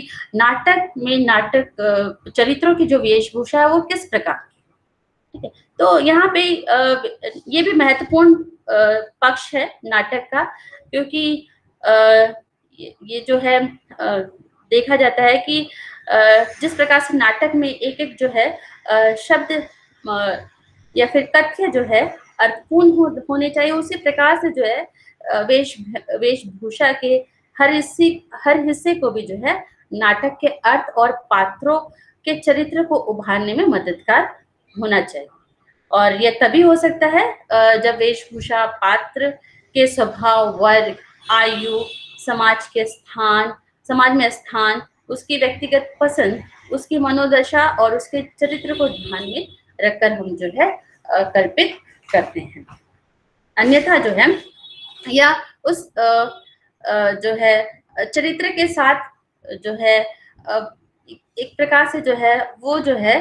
नाटक चरित्रों की जो वेशभूषा है वो किस प्रकार की, ठीक है। तो यहाँ पे ये भी महत्वपूर्ण पक्ष है नाटक का, क्योंकि ये जो है देखा जाता है कि जिस प्रकार से नाटक में एक जो है शब्द या फिर तथ्य जो है अर्थपूर्ण होने चाहिए, उसी प्रकार से जो है वेशभूषा के हर हिस्से को भी जो है नाटक के अर्थ और पात्रों के चरित्र को उभारने में मददगार होना चाहिए। और यह तभी हो सकता है जब वेशभूषा पात्र के स्वभाव, वर्ग, आयु, समाज के स्थान, समाज में स्थान, उसकी व्यक्तिगत पसंद, उसकी मनोदशा और उसके चरित्र को ध्यान में रखकर हम जो है कल्पित करते हैं। अन्यथा जो है या उस जो है चरित्र के साथ जो है एक प्रकार से जो है वो जो है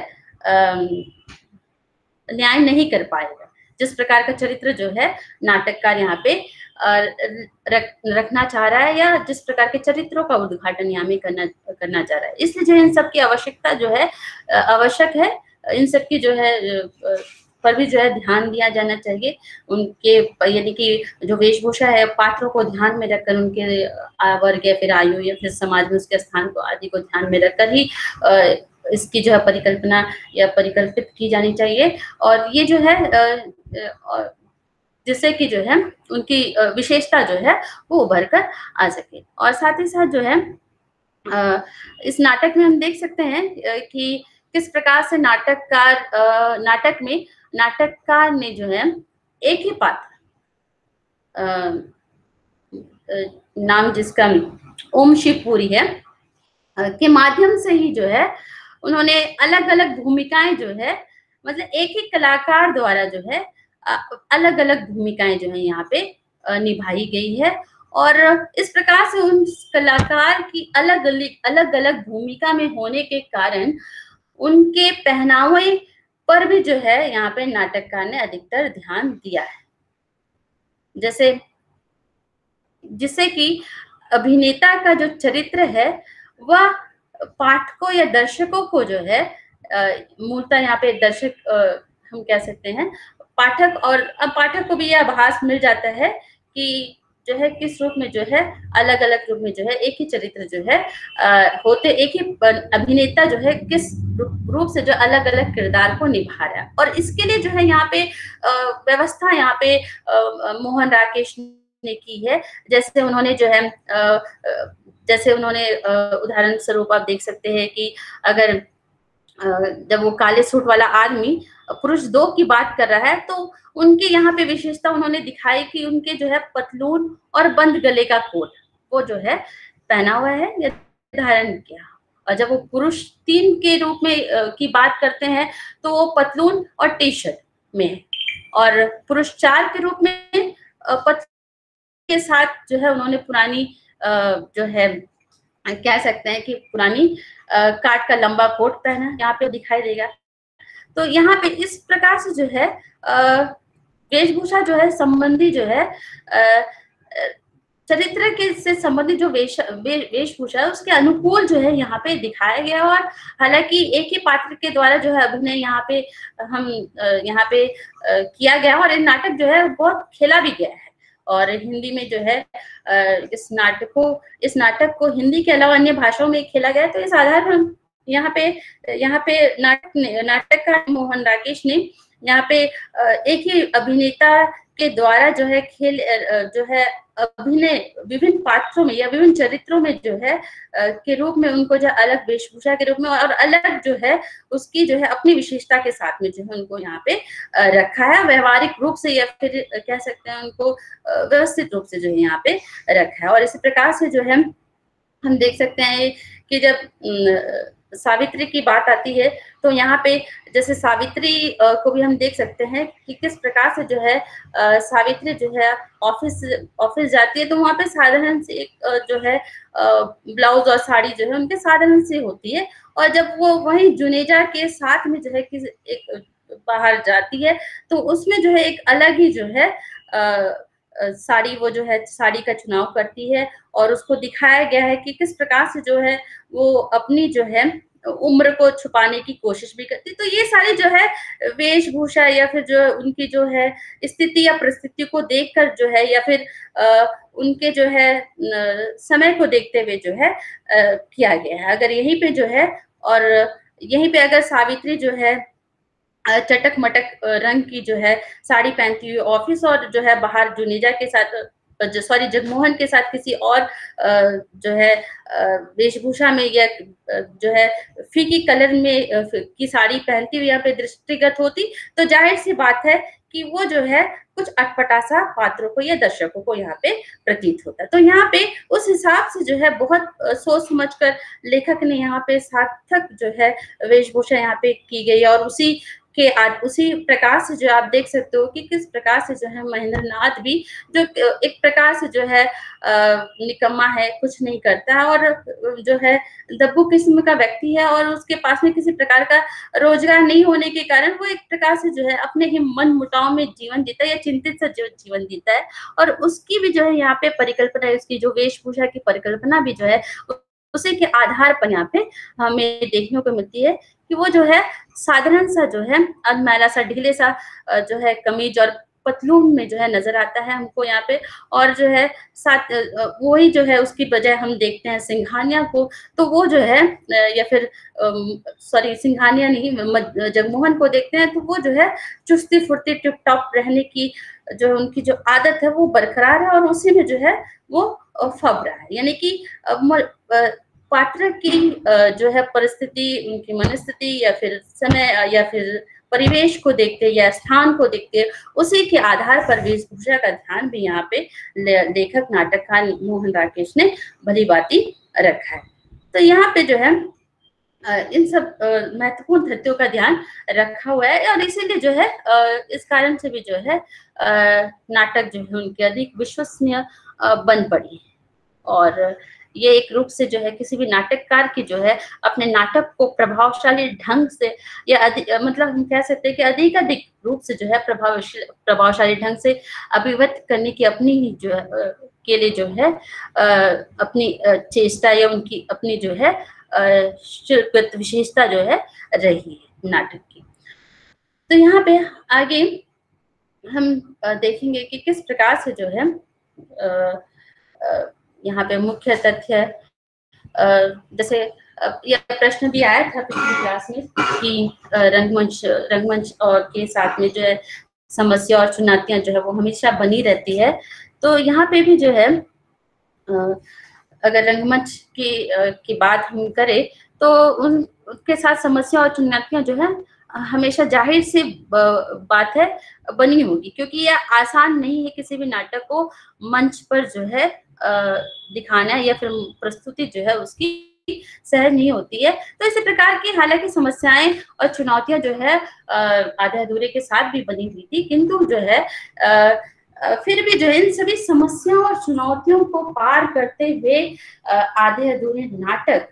न्याय नहीं कर पाएगा। जिस प्रकार का चरित्र जो है नाटककार यहाँ पे रखना चाह रहा है, या जिस प्रकार के चरित्रों का उद्घाटन यहाँ में करना चाह रहा है, इसलिए जो इन सब की आवश्यकता जो है आवश्यक है। इन सब की जो है पर भी जो है ध्यान दिया जाना चाहिए। उनके यानी कि जो वेशभूषा है, पात्रों को ध्यान में रखकर, उनके वर्ग या फिर आयु या फिर समाज में उसके स्थान को आदि को ध्यान में रखकर ही इसकी जो है परिकल्पना या परिकल्पित की जानी चाहिए। और ये जो है जिससे कि जो है उनकी विशेषता जो है वो उभर कर आ सके। और साथ ही साथ जो है इस नाटक में हम देख सकते हैं कि किस प्रकार से नाटक में नाटककार ने जो है एक ही पात्र, नाम जिसका ओम शिवपुरी है, के माध्यम से ही जो है उन्होंने अलग अलग भूमिकाएं जो है, मतलब एक ही कलाकार द्वारा जो है अलग अलग भूमिकाएं जो है यहाँ पे निभाई गई है। और इस प्रकार से उन कलाकार की अलग अलग भूमिका में होने के कारण उनके पहनावे पर भी जो है यहाँ पे नाटककार ने अधिकतर ध्यान दिया है। जैसे जिससे कि अभिनेता का जो चरित्र है वह पाठकों या दर्शकों को जो है मूलतः यहाँ पे दर्शक हम कह सकते हैं पाठक, और अब पाठक को भी यह आभास मिल जाता है कि जो है किस रूप में जो है अलग अलग रूप में जो है एक ही चरित्र जो है होते, एक ही अभिनेता जो है किस रूप से जो अलग अलग किरदार को निभा रहा है। और इसके लिए जो है यहाँ पे व्यवस्था यहाँ पे मोहन राकेश ने की है। जैसे उन्होंने जो है जैसे उन्होंने उदाहरण स्वरूप आप देख सकते हैं कि अगर जब वो काले सूट वाला आदमी पुरुष 2 की बात कर रहा है, तो उनकी यहाँ पे विशेषता उन्होंने दिखाई कि उनके जो है पतलून और बंद गले का कोट वो जो है पहना हुआ है या धारण किया। और जब वो पुरुष 3 के रूप में की बात करते हैं तो वो पतलून और टी शर्ट में है, और पुरुष 4 के रूप में पतलून के साथ जो है उन्होंने पुरानी जो है कह सकते हैं कि पुरानी काट का लंबा कोट पहना यहाँ पे दिखाई देगा। तो यहाँ पे इस प्रकार से जो है वेशभूषा जो है संबंधी जो है चरित्र के से संबंधित जो वेशभूषा है उसके अनुकूल जो है यहाँ पे दिखाया गया। और हालांकि एक ही पात्र के द्वारा जो है अभिनय यहाँ पे हम यहाँ पे किया गया, और ये नाटक जो है बहुत खेला भी गया है। और हिंदी में जो है इस नाटक को हिंदी के अलावा अन्य भाषाओं में खेला गया। तो इस आधार पर हम यहाँ पे नाटककार मोहन राकेश ने यहाँ पे एक ही अभिनेता के द्वारा जो है अभिनय विभिन्न पात्रों में या विभिन्न चरित्रों में जो है के रूप में उनको जो अलग वेशभूषा के रूप में और अलग जो है उसकी जो है अपनी विशेषता के साथ में जो है उनको यहाँ पे रखा है, व्यवहारिक रूप से या फिर कह सकते हैं उनको व्यवस्थित रूप से जो है यहाँ पे रखा है। और इसी प्रकार से जो है हम देख सकते हैं कि जब सावित्री की बात आती है तो यहाँ पे जैसे सावित्री को भी हम देख सकते हैं कि किस प्रकार से जो है सावित्री जो है ऑफिस जाती है, तो वहाँ पे साधारण से एक जो है ब्लाउज और साड़ी जो है उनके साधारण से होती है। और जब वो वही जुनेजा के साथ में जो है कि एक बाहर जाती है तो उसमें जो है एक अलग ही जो है साड़ी वो जो है साड़ी का चुनाव करती है। और उसको दिखाया गया है कि किस प्रकार से जो है वो अपनी जो है उम्र को छुपाने की कोशिश भी करती। तो ये सारी जो है वेशभूषा या फिर जो उनकी जो है स्थिति या परिस्थिति को देखकर जो है या फिर उनके जो है समय को देखते हुए जो है किया गया है। अगर यहीं पे जो है और यहीं पे अगर सावित्री जो है चटक मटक रंग की जो है साड़ी पहनती हुई ऑफिस और जो है बाहर जुनेजा के साथ जगमोहन के साथ किसी और जो है वेशभूषा में या जो है फीकी कलर में की साड़ी पहनती हुई यहाँ पे दृष्टिगत होती, तो जाहिर सी बात है कि वो जो है कुछ अटपटा सा पात्रों को या दर्शकों को यहाँ पे प्रतीत होता है। तो यहाँ पे उस हिसाब से जो है बहुत सोच समझकर लेखक ने यहाँ पे सार्थक जो है वेशभूषा यहाँ पे की गई है। और उसी प्रकार से जो आप देख सकते हो कि किस प्रकार से जो है महेंद्र नाथ भी जो एक प्रकार से जो है निकम्मा है, कुछ नहीं करता है और जो है दब्बू किस्म का व्यक्ति है और उसके पास में किसी प्रकार का रोजगार नहीं होने के कारण वो एक प्रकार से जो है अपने ही मन मुटाव में जीवन जीता है या चिंतित सा जीवन जीता है। और उसकी भी जो है यहाँ पे परिकल्पना, उसकी जो वेशभूषा की परिकल्पना भी जो है उसी के आधार पर यहाँ पे हमें देखने को मिलती है कि वो जो है साधारण सा जो है अधमैला सा ढीले सा जो है कमीज और पतलून में जो है नजर आता है हमको यहाँ पे। और जो है साथ वही जो है उसकी बजाय हम देखते हैं सिंघानिया को, तो वो जो है या फिर सॉरी सिंघानिया नहीं जगमोहन को देखते हैं तो वो जो है चुस्ती फुर्ती टिप टॉप रहने की जो उनकी जो आदत है वो बरकरार है और उसी में जो है वो फब रहा है। यानी कि पात्र की जो है परिस्थिति, उनकी मनस्थिति या फिर समय या फिर परिवेश को देखते या स्थान को देखते उसी के आधार पर वेशभूषा का ध्यान भी यहाँ पे लेखक नाटककार मोहन राकेश ने भली भांति रखा है। तो यहाँ पे जो है इन सब महत्वपूर्ण तथ्यों का ध्यान रखा हुआ है और इसीलिए जो है इस कारण से भी जो है नाटक जो है उनके अधिक विश्वसनीय बन पड़ी। और ये एक रूप से जो है किसी भी नाटककार की जो है अपने नाटक को प्रभावशाली ढंग से या मतलब हम कह सकते हैं कि अधिक रूप से जो है प्रभावशाली ढंग से अभिव्यक्त करने की अपनी ही जो है के लिए जो है अपनी चेष्टा या उनकी अपनी जो है शिल्पगत विशेषता जो है रही है नाटक की। तो यहाँ पे आगे हम देखेंगे कि किस प्रकार से जो है यहाँ पे मुख्य तथ्य जैसे यह प्रश्न भी आया था पिछली क्लास में कि रंगमंच और के साथ में जो है समस्या और चुनौतियां जो है वो हमेशा बनी रहती है। तो यहाँ पे भी जो है अगर रंगमंच की बात हम करें तो उनके साथ समस्या और चुनौतियां जो है हमेशा जाहिर सी बात है बनी होगी, क्योंकि यह आसान नहीं है किसी भी नाटक को मंच पर जो है दिखाना या फिर प्रस्तुति जो है उसकी सहज नहीं होती है। तो इसी प्रकार की हालांकि समस्याएं और चुनौतियां जो है आधे अधूरे के साथ भी बनी हुई थी, किंतु जो है फिर भी जो है इन सभी समस्याओं और चुनौतियों को पार करते हुए आधे अधूरे नाटक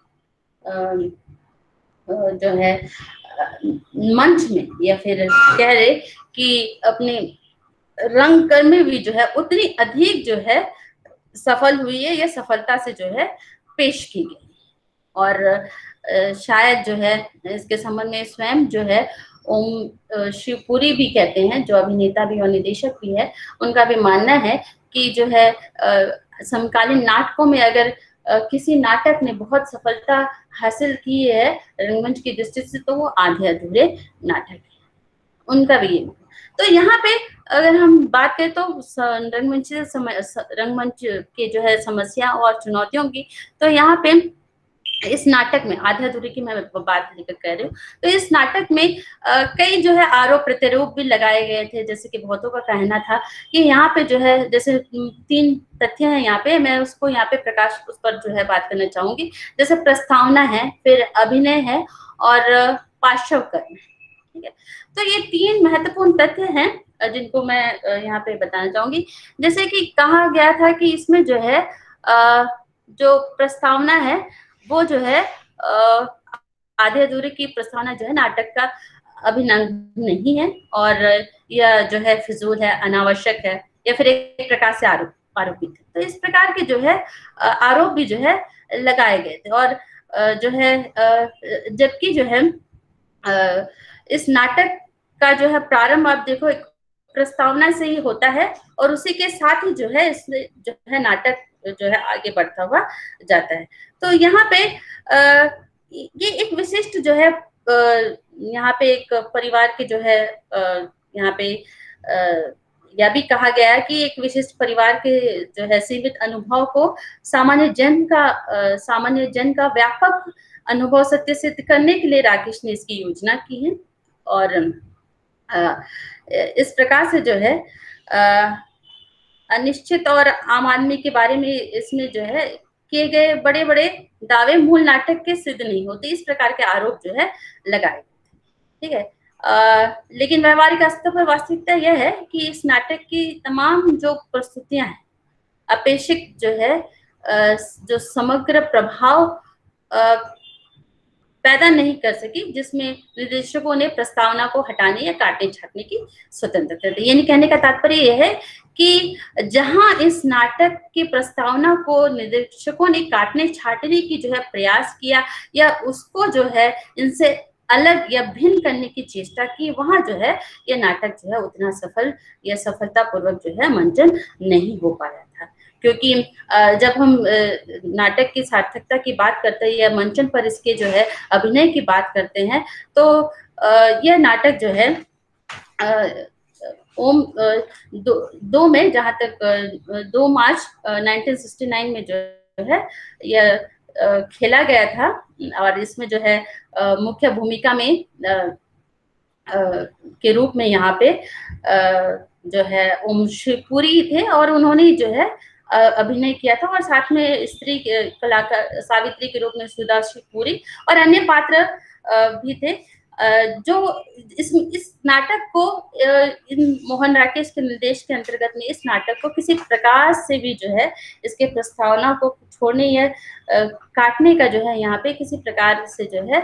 जो है मंच में या फिर कह रहे कि अपने रंगकर्म में भी जो है उतनी अधिक जो है सफल हुई है या सफलता से जो है पेश की गई। और शायद जो है इसके संबंध में स्वयं जो है ओम शिवपुरी भी कहते हैं, जो अभिनेता भी और निर्देशक भी है, उनका भी मानना है कि जो है समकालीन नाटकों में अगर किसी नाटक ने बहुत सफलता हासिल की है रंगमंच की दृष्टि से तो वो आधे अधूरे नाटक है, उनका भी ये। तो यहाँ पे अगर हम बात करें तो रंगमंच के जो है समस्या और चुनौतियों की, तो यहाँ पे इस नाटक में आधे अधूरे की मैं बात लेकर कह रही हूँ, तो इस नाटक में कई जो है आरोप प्रत्यारोप भी लगाए गए थे। जैसे कि बहुतों का कहना था कि यहाँ पे जो है जैसे 3 तथ्य हैं यहाँ पे, मैं उसको यहाँ पे प्रकाश उस पर जो है बात करना चाहूंगी। जैसे प्रस्तावना है, फिर अभिनय है और पार्श्व कर्म, ठीक है। तो ये 3 महत्वपूर्ण तथ्य हैं जिनको मैं यहाँ पे बताना चाहूंगी। जैसे कि कहा गया था कि इसमें जो है जो प्रस्तावना है वो जो है आधे अधूरे की प्रस्तावना जो है नाटक का अभिनंदन नहीं है और यह जो है फिजूल है, अनावश्यक है या फिर एक प्रकार से आरोपित है। तो इस प्रकार के जो है आरोप भी जो है लगाए गए थे। और जो है जबकि जो है इस नाटक का जो है प्रारंभ आप देखो एक प्रस्तावना से ही होता है और उसी के साथ ही जो है इसमें जो है नाटक जो है आगे बढ़ता हुआ जाता है। तो यहाँ पे ये एक विशिष्ट जो है यहाँ पे एक परिवार के जो है यहाँ पे यह भी कहा गया है कि एक विशिष्ट परिवार के जो है सीमित अनुभव को सामान्य जन का व्यापक अनुभव सत्य सिद्ध करने के लिए राकेश ने इसकी योजना की है। और इस प्रकार से जो है अनिश्चित और आम आदमी के बारे में इसमें जो है किए गए बड़े बड़े दावे मूल नाटक के सिद्ध नहीं होते, इस प्रकार के आरोप जो है लगाए। ठीक है। लेकिन व्यवहारिक स्तर पर वास्तविकता यह है कि इस नाटक की तमाम जो प्रस्तुतियां हैं अपेक्षित जो है जो समग्र प्रभाव पैदा नहीं कर सकी, जिसमें निर्देशकों ने प्रस्तावना को हटाने या काटने छाटने की स्वतंत्रता दी। यानी कहने का तात्पर्य यह है कि जहां इस नाटक की प्रस्तावना को निर्देशकों ने काटने छाटने की जो है प्रयास किया या उसको जो है इनसे अलग या भिन्न करने की चेष्टा की, वहां जो है ये नाटक जो है उतना सफल या सफलतापूर्वक जो है मंचन नहीं हो पाया था। क्योंकि जब हम नाटक की सार्थकता की बात करते हैं या मंचन पर इसके जो है अभिनय की बात करते हैं, तो यह नाटक जो है ओम 2 में, जहां तक 2 मार्च 1969 में जो है यह खेला गया था, और इसमें जो है मुख्य भूमिका में के रूप में यहाँ पे जो है ओम शिवपुरी थे, और उन्होंने जो है अभिनय किया था, और साथ में स्त्री कलाकार सावित्री के रूप में सुधा शिवपुरी और अन्य पात्र भी थे। जो इस नाटक को मोहन राकेश के निर्देश के अंतर्गत में इस नाटक को किसी प्रकार से भी जो है इसके प्रस्तावना को छोड़ने या काटने का जो है यहाँ पे किसी प्रकार से जो है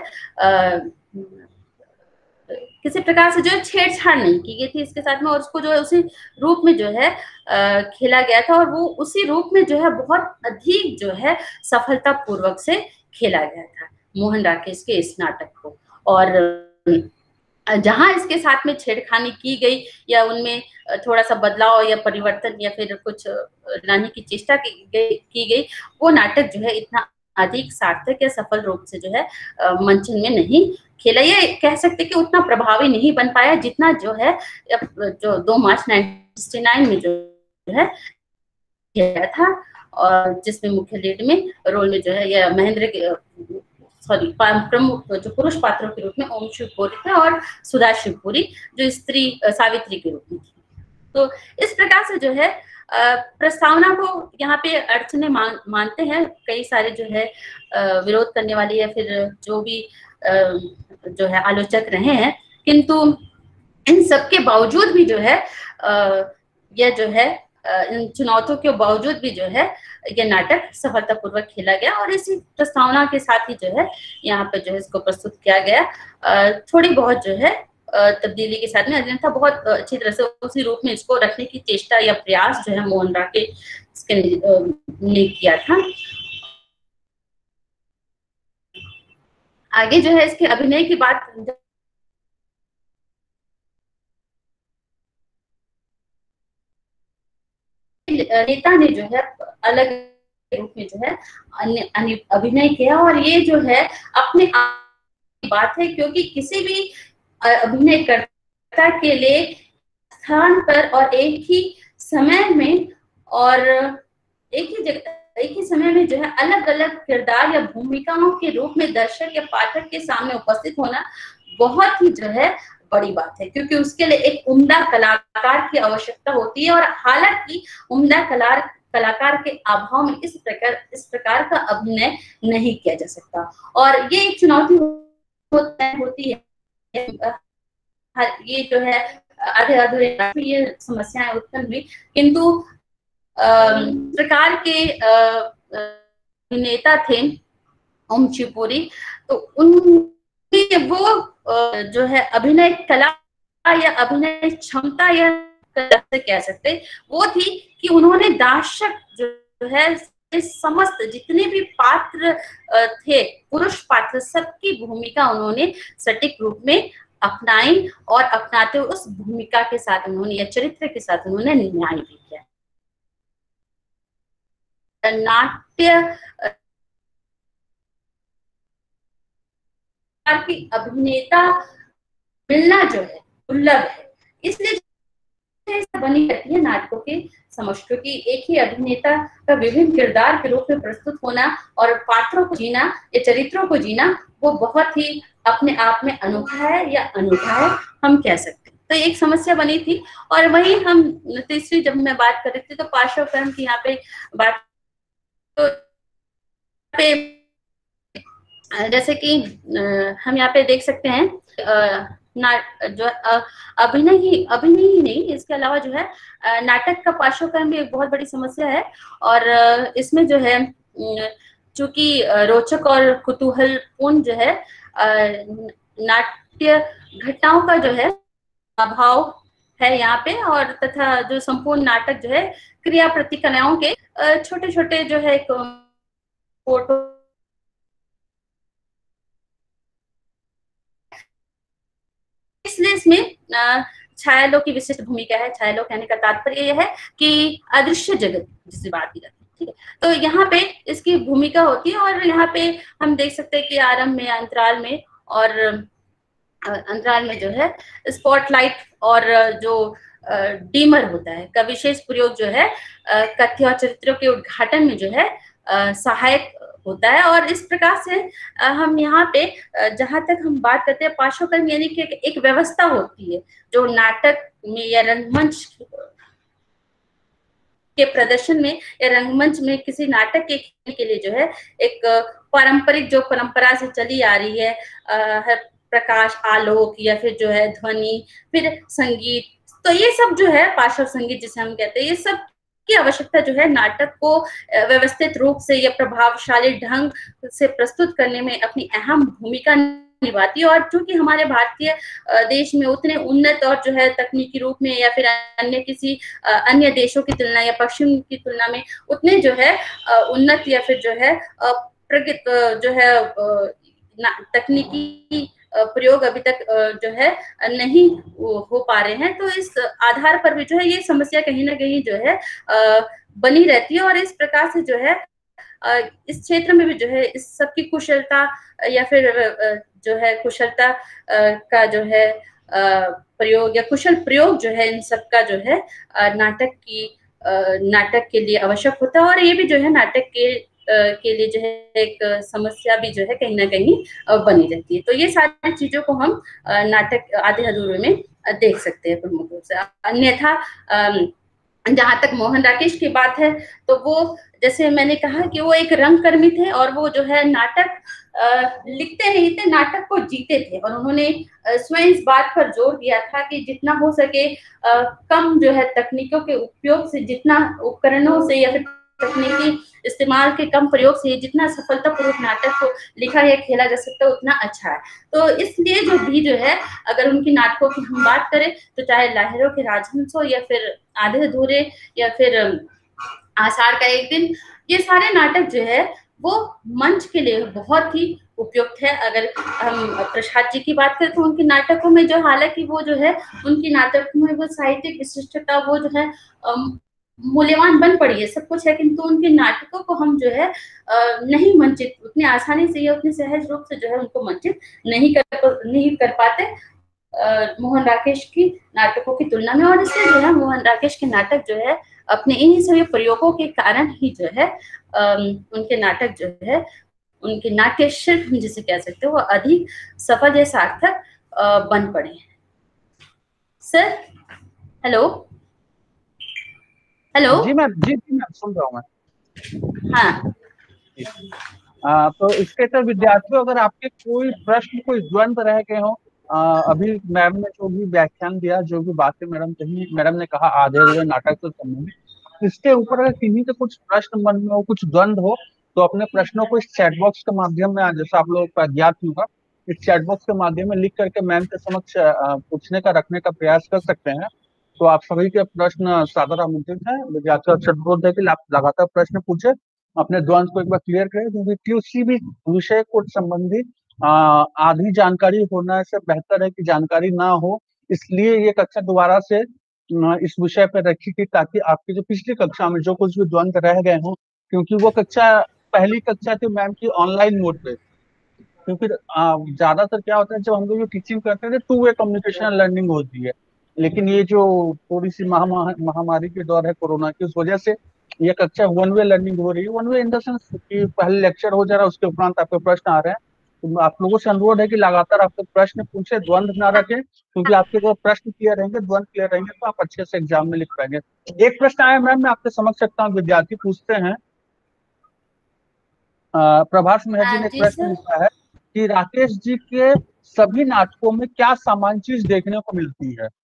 किसी प्रकार से जो है छेड़छाड़ नहीं की गई थी इसके साथ में, और उसको जो है उसी रूप में जो है खेला गया था, और वो उसी रूप में जो है बहुत अधिक जो है सफलता पूर्वक से खेला गया था मोहन राकेश के इस नाटक को। और जहां इसके साथ में छेड़खानी की गई या उनमें थोड़ा सा बदलाव या परिवर्तन या फिर कुछ लाने की चेष्टा की गई, वो नाटक जो है इतना अधिक सार्थक या सफल रूप से जो है मंचन में नहीं खेला, ये कह सकते कि उतना प्रभावी नहीं बन पाया जितना जो है जो 2 मार्च 1969 में जो है किया था, और जिसमें मुख्य लीड में रोल में जो है यह महेंद्र प्रमुख जो पुरुष पात्रों के रूप में ओम शिवपुरी थे और सुधा शिवपुरी जो स्त्री सावित्री के रूप में थी। तो इस प्रकार से जो है प्रस्तावना को यहाँ पे अड़चने मानते हैं कई सारे जो है विरोध करने वाले या फिर जो भी जो है आलोचक रहे हैं, किंतु इन सब के बावजूद भी जो है यह जो है इन चुनौतियों के बावजूद भी जो है यह नाटक सफलतापूर्वक खेला गया, और इसी प्रस्तावना के साथ ही जो है यहाँ पे जो है इसको प्रस्तुत किया गया थोड़ी बहुत जो है तब्दीली के साथ में, अन्यथा बहुत अच्छी तरह से उसी रूप में इसको रखने की चेष्टा या प्रयास जो है मोहन राकेश ने किया था। आगे जो है इसके अभिनय की बात नेता ने जो है अलग रूप में जो है अभिनय किया, और ये जो है अपने आप की बात है, क्योंकि किसी भी अभिनयकर्ता के लिए स्थान पर और एक ही समय में और एक ही समय में जो है अलग अलग किरदार या भूमिकाओं के रूप में दर्शक या पाठक के सामने उपस्थित होना बहुत ही जो है बड़ी बात है, क्योंकि उसके लिए एक उम्दा कलाकार की आवश्यकता होती है, और हालांकि उम्दा कलाकार के अभाव में इस प्रकार का अभिनय नहीं किया जा सकता, और ये एक चुनौती होती है। ये जो है आधे अधूरे ये समस्याएं उत्पन्न हुई, किंतु प्रकार के नेता थे ओम शिवपुरी, तो उनकी वो जो है अभिनय कला या अभिनय क्षमता या कह सकते वो थी कि उन्होंने दर्शक जो है समस्त जितने भी पात्र थे पुरुष पात्र सबकी भूमिका उन्होंने सटीक रूप में अपनाई, और अपनाते हुए उस भूमिका के साथ उन्होंने या चरित्र के साथ उन्होंने न्याय भी किया। नाट्य की अभिनेता मिलना जो है दुर्लभ है, इसलिए बनी रहती है नाटकों के समक्ष, क्योंकि एक ही अभिनेता का विभिन्न किरदार के रूप में प्रस्तुत होना और पात्रों को जीना या चरित्रों को जीना वो बहुत ही अपने आप में अनोखा है या अनूठा है हम कह सकते हैं। तो एक समस्या बनी थी। और वही हम तीसरी जब मैं बात कर रही थी तो पार्श्वकर्म की यहाँ पे बात, तो पे जैसे कि हम यहाँ पे देख सकते हैं ना जो अभिनय ही नहीं, इसके अलावा जो है नाटक का पार्श्वकर्म भी एक बहुत बड़ी समस्या है। और इसमें जो है चूंकि रोचक और कुतूहलपूर्ण जो है नाट्य घटनाओं का जो है अभाव है यहाँ पे, और तथा जो संपूर्ण नाटक जो है क्रिया प्रतिक्रियाओं के छोटे छोटे जो है फोटो, इसलिए इसमें छायालोक की विशिष्ट भूमिका है। छायालोक कहने का तात्पर्य यह है कि अदृश्य जगत जिससे बात की जाती है, ठीक है। तो यहाँ पे इसकी भूमिका होती है, और यहाँ पे हम देख सकते हैं कि आरंभ में, अंतराल में और अंतराल में जो है स्पॉटलाइट और जो डीमर होता है का विशेष प्रयोग जो है कथ्य और चरित्रों के उद्घाटन में जो है सहायक होता है। और इस प्रकार से हम यहाँ पे जहां तक हम बात करते हैं पार्श्वकर्म यानी कि एक व्यवस्था होती है जो नाटक में या रंगमंच के प्रदर्शन में या रंगमंच में किसी नाटक के लिए जो है एक पारंपरिक जो परंपरा से चली आ रही है, प्रकाश, आलोक या फिर जो है ध्वनि, फिर संगीत, तो ये सब जो है पार्श्व संगीत जिसे हम कहते हैं, ये सब की आवश्यकता जो है नाटक को व्यवस्थित रूप से या प्रभावशाली ढंग से प्रस्तुत करने में अपनी अहम भूमिका निभाती है। और चूंकि हमारे भारतीय देश में उतने उन्नत और जो है तकनीकी रूप में या फिर अन्य किसी अन्य देशों की तुलना या पश्चिम की तुलना में उतने जो है उन्नत या फिर जो है प्रगत जो है तकनीकी प्रयोग अभी तक जो है नहीं हो पा रहे हैं, तो इस आधार पर भी जो है ये समस्या कहीं ना कहीं जो है बनी रहती है। और इस प्रकार से जो है इस क्षेत्र में भी जो है इस सबकी कुशलता या फिर जो है कुशलता का जो है प्रयोग या कुशल प्रयोग जो है इन सबका जो है नाटक के लिए आवश्यक होता है। और ये भी जो है नाटक के लिए जो है एक समस्या भी जो है कहीं ना कहीं बनी रहती है। तो ये सारी चीजों को हम नाटक आधे अधूरे में देख सकते हैं प्रमुख रूप से। अन्यथा जहां तक मोहन राकेश की बात है तो वो जैसे मैंने कहा कि वो एक रंगकर्मी थे और वो जो है नाटक लिखते नहीं थे, नाटक को जीते थे। और उन्होंने स्वयं इस बात पर जोर दिया था कि जितना हो सके कम जो है तकनीकों के उपयोग से, जितना उपकरणों से या फिर तकनीकी इस्तेमाल के कम प्रयोग से जितना सफलतापूर्वक नाटक को लिखा या खेला जा सकता है उतना अच्छा है। तो इसलिए जो भी जो है अगर उनकी नाटकों की हम बात करें तो चाहे लाहिरों के राजहंस हो या फिर आधे अधूरे या फिर आषाढ़ का एक दिन, ये सारे नाटक जो है वो मंच के लिए बहुत ही उपयुक्त है। अगर हम प्रसाद जी की बात करें तो उनके नाटकों में जो, हालांकि वो जो है उनकी नाटकों में वो साहित्यिक विशिष्टता वो जो है मूल्यवान बन पड़ी है, सब कुछ है, किंतु उनके नाटकों को हम जो है नहीं मंचित उतनी आसानी से या उतनी सहज रूप से जो है उनको मंचित नहीं कर पाते मोहन राकेश की नाटकों की तुलना में। और इसलिए जो है मोहन राकेश के नाटक जो है अपने इन्हीं सभी प्रयोगों के कारण ही जो है उनके नाटक जो है उनके नाट्य शिल्प जिसे कह सकते हो वो अधिक सफल या सार्थक बन पड़े हैं। सर हेलो हेलो जी मैं सुन रहा हूँ मैं। हाँ तो इसके तो विद्यार्थियों अगर आपके कोई प्रश्न, कोई द्वंद रह गए हो, अभी मैम ने जो भी व्याख्यान दिया, जो भी बातें मैडम कही, मैडम ने कहा आधे अधूरे नाटक से संबंधित, इसके ऊपर अगर किन्हीं के कुछ प्रश्न मन में हो, कुछ द्वंद हो, तो अपने प्रश्नों को इस चैट बॉक्स के माध्यम में, जैसा आप लोगों को ज्ञात होगा, इस चैट बॉक्स के माध्यम में लिख करके मैम के समक्ष पूछने का, रखने का प्रयास कर सकते हैं। तो आप सभी के प्रश्न सादर आमंत्रित हैं। विद्यार्थियों से अनुरोध है कि आप लगातार प्रश्न पूछे, अपने द्वंद को एक बार क्लियर करें, क्योंकि किसी भी विषय को संबंधी आधी जानकारी होना से बेहतर है कि जानकारी ना हो। इसलिए ये कक्षा दोबारा से इस विषय पर रखी थी, ताकि आपकी जो पिछली कक्षा में जो कुछ भी द्वंद रह गए हों, क्योंकि वो कक्षा पहली कक्षा थी मैम की ऑनलाइन मोड पे, क्योंकि ज्यादातर क्या होता है जब हम लोग जो टीचिंग करते हैं टू वे कम्युनिकेशन लर्निंग होती है, लेकिन ये जो थोड़ी सी महामारी के दौर है कोरोना की, उस वजह से ये कक्षा वन वे लर्निंग हो रही है। One way in the sense कि पहले लेक्चर हो जा रहा है, उसके उपरांत आपके प्रश्न आ रहे हैं। तो आप लोगों से अनुरोध है कि लगातार आपके प्रश्न पूछे, द्वंद्व ना रखें, क्योंकि आपके जो प्रश्न क्लियर रहेंगे, द्वंद्व क्लियर रहेंगे, तो आप अच्छे से एग्जाम में लिख पाएंगे। एक प्रश्न आया मैम, मैं आपसे समझ सकता हूँ, विद्यार्थी पूछते हैं, प्रभास मेहर जी ने एक जी प्रश्न सर। लिखा है कि राकेश जी के सभी नाटकों में क्या समान चीज देखने को मिलती है?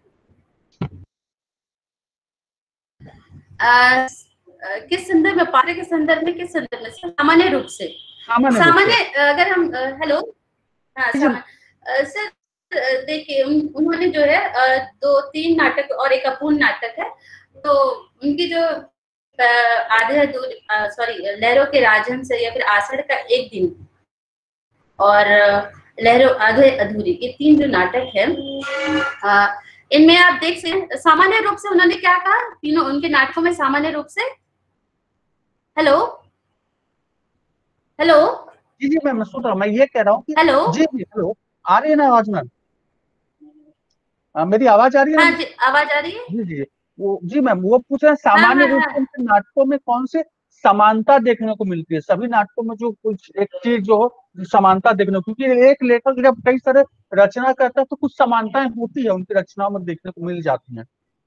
किस संदर्भ में, पात्र के संदर्भ में, किस संदर्भ में? सामान्य रूप से, सामान्य रूप से। सामान्य अगर हम हेलो, हाँ जी। सामान्य सर, देखिए उन्होंने जो है 2-3 नाटक और एक अपूर्ण नाटक है, तो उनकी जो आधे अधूरे, सॉरी, लहरों के राजहंस है, या फिर आषाढ़ का एक दिन, और लहरों आधे अधूरी, ये 3 जो नाटक है, इनमें आप देख सकते हैं सामान्य रूप से उन्होंने क्या कहा, तीनों उनके नाटकों में सामान्य रूप से। हेलो हेलो जी जी मैम, मैं सुन रहा हूँ, मैं ये कह रहा हूँ कि हेलो। जी जी, हेलो, आ रही है ना आवाज मैम? मेरी आवाज आ रही है हाँ ना? जी, आवाज आ रही है। जी जी। वो जी मैम, वो पूछ रहे हैं हाँ सामान्य हाँ रूप से हाँ उनके नाटकों में कौन से समानता देखने को मिलती है, सभी नाटकोों में जो कुछ एक चीज जो हो, समानता देखने को, क्योंकि एक लेखक जब कई सारे रचना करता है तो कुछ समानताएं होती है, उनकी रचनाओं में देखने को मिल जाती हैं।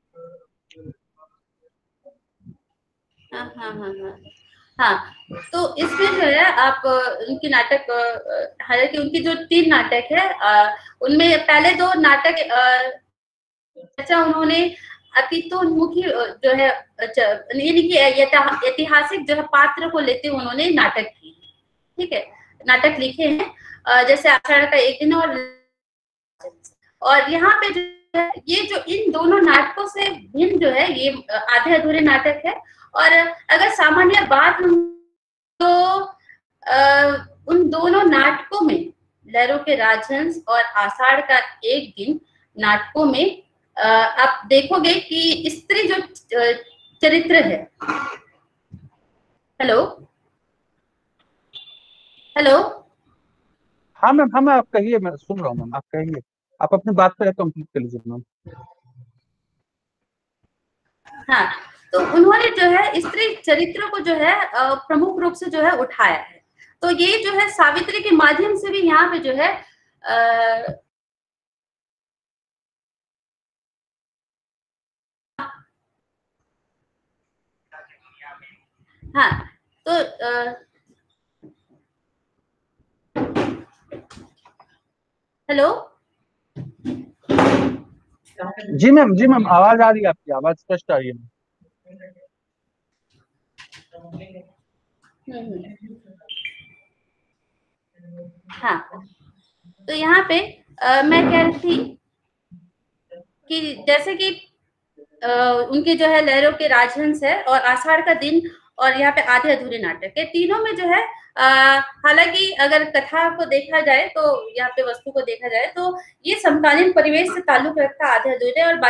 हाँ हाँ हाँ हाँ हाँ। तो इसमें जो है आप उनके नाटक, हालांकि उनकी जो 3 नाटक है, उनमें पहले 2 नाटक अच्छा उन्होंने अतीतोन्मुखी जो है, यानी कि ऐतिहासिक जो है पात्र को लेते हुए उन्होंने नाटक किए, ठीक है, नाटक लिखे हैं, जैसे आषाढ़ का एक दिन और यहाँ पे जो है, ये जो इन दोनों नाटकों से भिन्न जो है, ये आधे अधूरे नाटक है। और अगर सामान्य बात हम, तो उन दोनों नाटकों में, लहरों के राजहंस और आषाढ़ का एक दिन नाटकों में, आप देखोगे कि स्त्री जो चरित्र है। Hello hello. हाँ मैम, हाँ मैम, आप कहिए, मैं सुन रहा हूँ मैम, आप कहिए, आप अपनी बात पहले कंप्लीट कर लीजिए मैम। हाँ, तो उन्होंने जो है स्त्री चरित्र को जो है प्रमुख रूप से जो है उठाया है। तो ये जो है सावित्री के माध्यम से भी यहाँ पे जो है हाँ, तो हेलो। जी मैम, जी मैम, आवाज आ रही है, आपकी आवाज स्पष्ट आ रही है। हाँ, तो यहाँ पे मैं कह रही थी कि जैसे कि उनके जो है लहरों के राजहंस है और आषाढ़ का दिन, और यहाँ पे आधे अधूरे नाटक है, तीनों में जो है हालांकि अगर कथा को देखा जाए, तो यहाँ पे वस्तु को देखा जाए, तो ये समकालीन परिवेश से ताल्लुक रखता है आधे अधूरे, और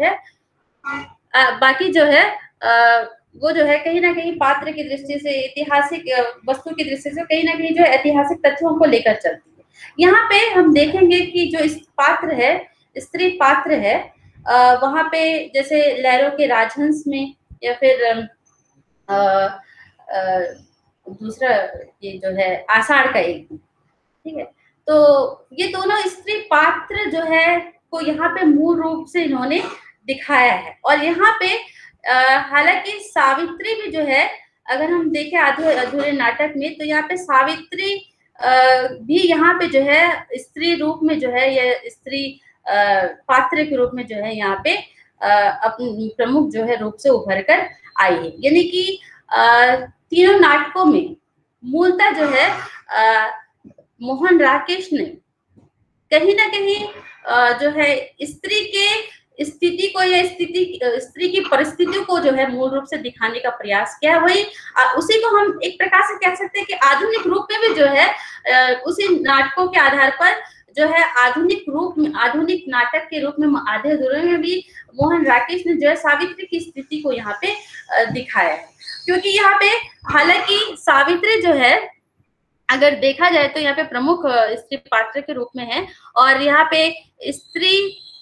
बाकी जो है वो जो है कहीं ना कहीं पात्र की दृष्टि से, ऐतिहासिक वस्तु की दृष्टि से कहीं ना कहीं जो ऐतिहासिक तथ्यों को लेकर चलती है। यहाँ पे हम देखेंगे कि जो इस पात्र है, स्त्री पात्र है, वहां पे जैसे लहरों के राजहंस में, या फिर अ, अ, दूसरा ये जो है आषाढ़ का एक दिन, ठीक है, तो ये दोनों स्त्री पात्र जो है को यहाँ पे मूल रूप से इन्होंने दिखाया है। और यहाँ पे हालांकि सावित्री भी जो है, अगर हम देखें आधे अधूरे नाटक में, तो यहाँ पे सावित्री भी यहाँ पे जो है स्त्री रूप में जो है, या स्त्री पात्र के रूप में जो है यहाँ पे अपनी प्रमुख जो है रूप से उभर कर आई है। यानी कि तीनों नाटकों में मूलतः जो है मोहन राकेश ने कहीं ना कहीं जो है स्त्री के स्थिति को, या स्त्री की परिस्थिति को जो है मूल रूप से दिखाने का प्रयास किया है। वही उसी को हम एक प्रकार से कह सकते हैं कि आधुनिक रूप में भी जो है उसी नाटकों के आधार पर जो है आधुनिक रूप में, आधुनिक नाटक के रूप में आधे अधूरे में भी मोहन राकेश ने जो है सावित्री की स्थिति को यहाँ पे दिखाया है। क्योंकि यहाँ पे हालांकि सावित्री जो है अगर देखा जाए तो यहाँ पे प्रमुख स्त्री पात्र के रूप में है, और यहाँ पे स्त्री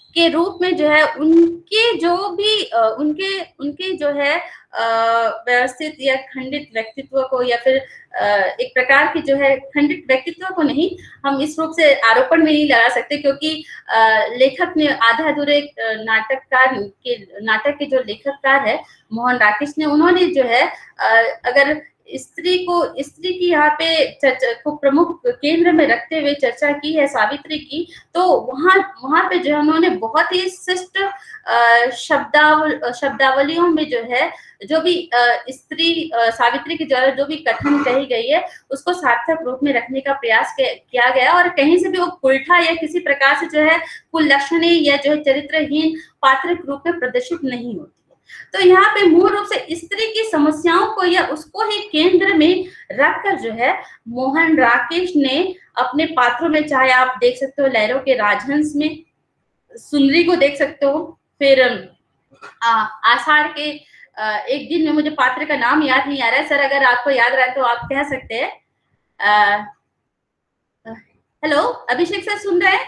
के रूप में जो है उनके जो भी उनके उनके जो है व्यवस्थित या खंडित व्यक्तित्व को, या फिर एक प्रकार की जो है खंडित व्यक्तित्व को नहीं, हम इस रूप से आरोपण में नहीं लगा सकते, क्योंकि लेखक ने आधा अधूरे नाटक के जो लेखककार है मोहन राकेश ने, उन्होंने जो है अगर स्त्री की यहाँ पे चर्चा को प्रमुख केंद्र में रखते हुए चर्चा की है, सावित्री की, तो वहां पे जो है उन्होंने बहुत ही शिष्ट शब्दावलियों में जो है जो भी स्त्री सावित्री के द्वारा जो भी कथन कही गई है उसको सार्थक रूप में रखने का प्रयास किया गया, और कहीं से भी वो उल्टा या किसी प्रकार से जो है कुलक्षणी या जो है चरित्रहीन पात्र के रूप में प्रदर्शित नहीं होती। तो यहाँ पे मूल रूप से स्त्री की समस्याओं को या उसको ही केंद्र में रखकर जो है मोहन राकेश ने अपने पात्रों में, चाहे आप देख सकते हो लहरों के राजहंस में सुंदरी को देख सकते हो, फिर आषाढ़ के एक दिन में, मुझे पात्र का नाम याद नहीं आ रहा है सर, अगर आपको याद रहा है तो आप कह सकते हैं। हेलो अभिषेक सर, सुन रहे हैं?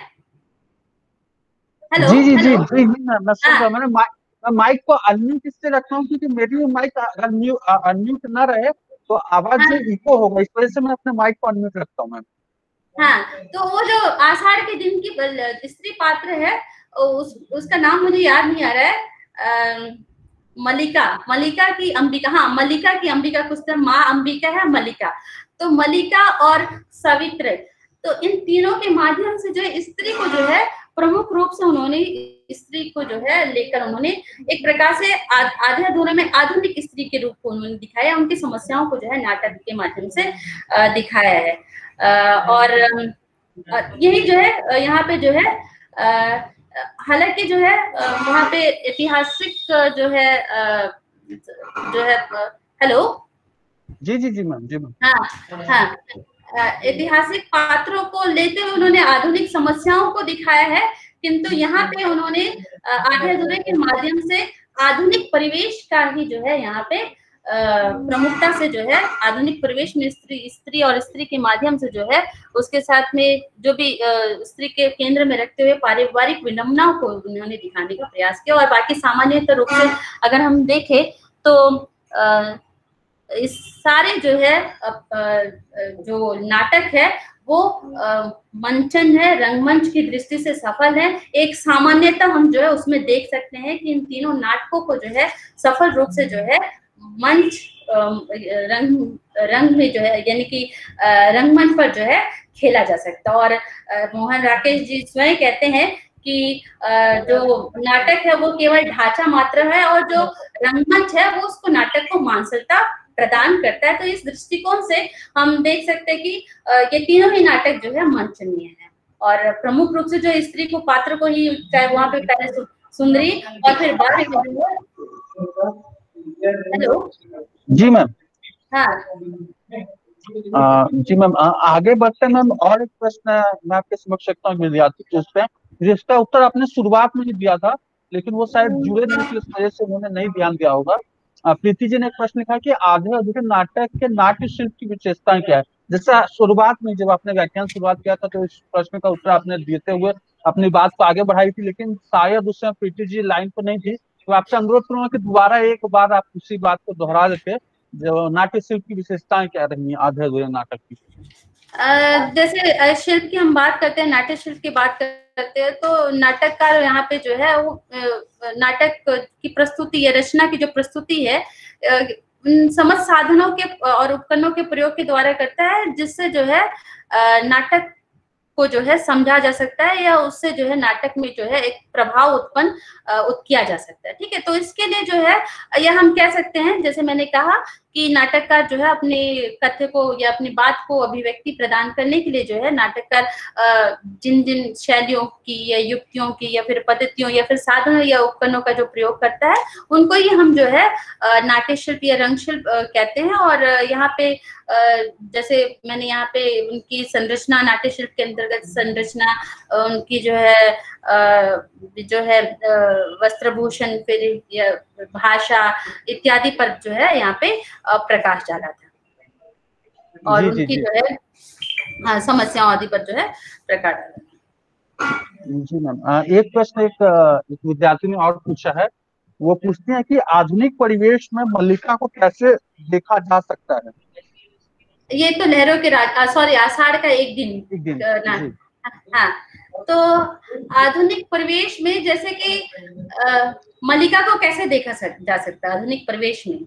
हेलो जी जी जी हेलो। जी जी मैं सुन रहा हूँ। मैं माइक को अनम्यूट इससे रखा हूँ क्योंकि मेरी माइक अनम्यूट ना रहे तो आवाज जो इको होगा, इस वजह से मैं अपने माइक को अनम्यूट रखता हूँ मैम। हाँ, तो वो जो आषाढ़ के दिन की स्त्री पात्र है, उसका नाम मुझे याद नहीं आ रहा है। मलिका की अंबिका, हाँ मलिका की अंबिका, कुछ तो माँ अंबिका है, मलिका, तो मलिका और सवित्र, तो इन तीनों के माध्यम से जो है स्त्री को जो है प्रमुख रूप से उन्होंने स्त्री को जो है लेकर उन्होंने एक प्रकार से आधे अधूरे में आधुनिक स्त्री के रूप को उन्होंने दिखाया, उनकी समस्याओं को जो है नाटक के माध्यम से दिखाया है। और यही जो है यहाँ पे जो है हालांकि जो है वहाँ पे ऐतिहासिक जो है हेलो। जी जी जी मैम, जी मैम। हाँ हाँ, ऐतिहासिक पात्रों को लेते हुए उन्होंने आधुनिक समस्याओं को दिखाया है, किंतु यहाँ पे उन्होंने आधे अधूरे के माध्यम से आधुनिक परिवेश का ही जो है यहाँ पे प्रमुखता से जो है आधुनिक परिवेश में स्त्री और स्त्री के माध्यम से जो है उसके साथ में जो भी स्त्री के केंद्र में रखते हुए पारिवारिक विडंबनाओं को उन्होंने दिखाने का प्रयास किया। और बाकी सामान्य रूप से अगर हम देखें तो इस सारे जो है जो नाटक है वो मंचन है, रंगमंच की दृष्टि से सफल है। एक सामान्यता हम जो है उसमें देख सकते हैं कि इन तीनों नाटकों को जो है सफल रूप से जो है मंच रंग में जो है यानी कि रंगमंच पर जो है खेला जा सकता है। और मोहन राकेश जी स्वयं कहते हैं कि जो नाटक है वो केवल ढांचा मात्र है और जो रंगमंच है वो उसको नाटक को मानसिकता प्रदान करता है। तो इस दृष्टिकोण से हम देख सकते हैं कि ये तीनों ही नाटक जो है मंचनीय है, और प्रमुख रूप से जो स्त्री को पात्र को ही, चाहे वहां पे पहले सुंदरी और फिर बाद में हेलो जी मैम। हाँ जी मैम, आगे बढ़ते हैं मैम। और एक प्रश्न मैं आपके समक्ष रखता हूँ विद्यार्थी के उस पे, जिसका उत्तर आपने शुरुआत में ही दिया था लेकिन वो शायद जुड़े नहीं थे, इस वजह से उन्होंने नहीं ध्यान दिया होगा। प्रीति जी ने एक प्रश्न लिखा कि आधे अधूरे नाटक के नाट्य शिल्प की विशेषताएं क्या है। जैसा शुरुआत में जब आपने व्याख्यान शुरुआत किया था तो इस प्रश्न का उत्तर आपने देते हुए अपनी बात को आगे बढ़ाई थी, लेकिन शायद उस समय प्रीति जी लाइन पर नहीं थी, तो आपसे अनुरोध करूंगा कि दोबारा एक बार आप उसी बात को दोहरा देते, जो नाट्य शिल्प की विशेषताएं क्या रही आधे अधूरे नाटक की। जैसे शिल्प की हम बात करते हैं, नाट्य शिल्प की बात करते हैं, तो नाटककार यहाँ पे जो है वो नाटक की प्रस्तुति या रचना की जो प्रस्तुति है समझ साधनों के और उपकरणों के प्रयोग के द्वारा करता है, जिससे जो है नाटक को जो है समझा जा सकता है या उससे जो है नाटक में जो है एक प्रभाव उत्पन्न किया जा सकता है। ठीक है, तो इसके लिए जो है या हम कह सकते हैं, जैसे मैंने कहा कि नाटककार जो है अपने कथ्य को या अपनी बात को अभिव्यक्ति प्रदान करने के लिए जो है नाटककार जिन जिन शैलियों की या युक्तियों की या फिर पद्धतियों या फिर साधनों या उपकरणों का जो प्रयोग करता है उनको ही हम जो है नाट्य शिल्प या रंग शिल्प कहते हैं। और यहाँ पे जैसे मैंने यहाँ पे उनकी संरचना, नाट्य शिल्प के अंतर्गत संरचना, उनकी जो है वस्त्रभूषण, फिर भाषा इत्यादि पर जो है यहाँ पे प्रकाश डाला था और जी, उनकी जी, जो है समस्याओं आदि पर जो है प्रकाश डाला था। जी मैम, एक प्रश्न एक विद्यार्थी ने और पूछा है। वो पूछते हैं कि आधुनिक परिवेश में मल्लिका को कैसे देखा जा सकता है। ये तो लहरों के राज, सॉरी, आषाढ़ का एक दिन एक दिन। ना। जी। हाँ, तो आधुनिक परिवेश में जैसे कि मल्लिका को कैसे देखा जा सकता है आधुनिक परिवेश में।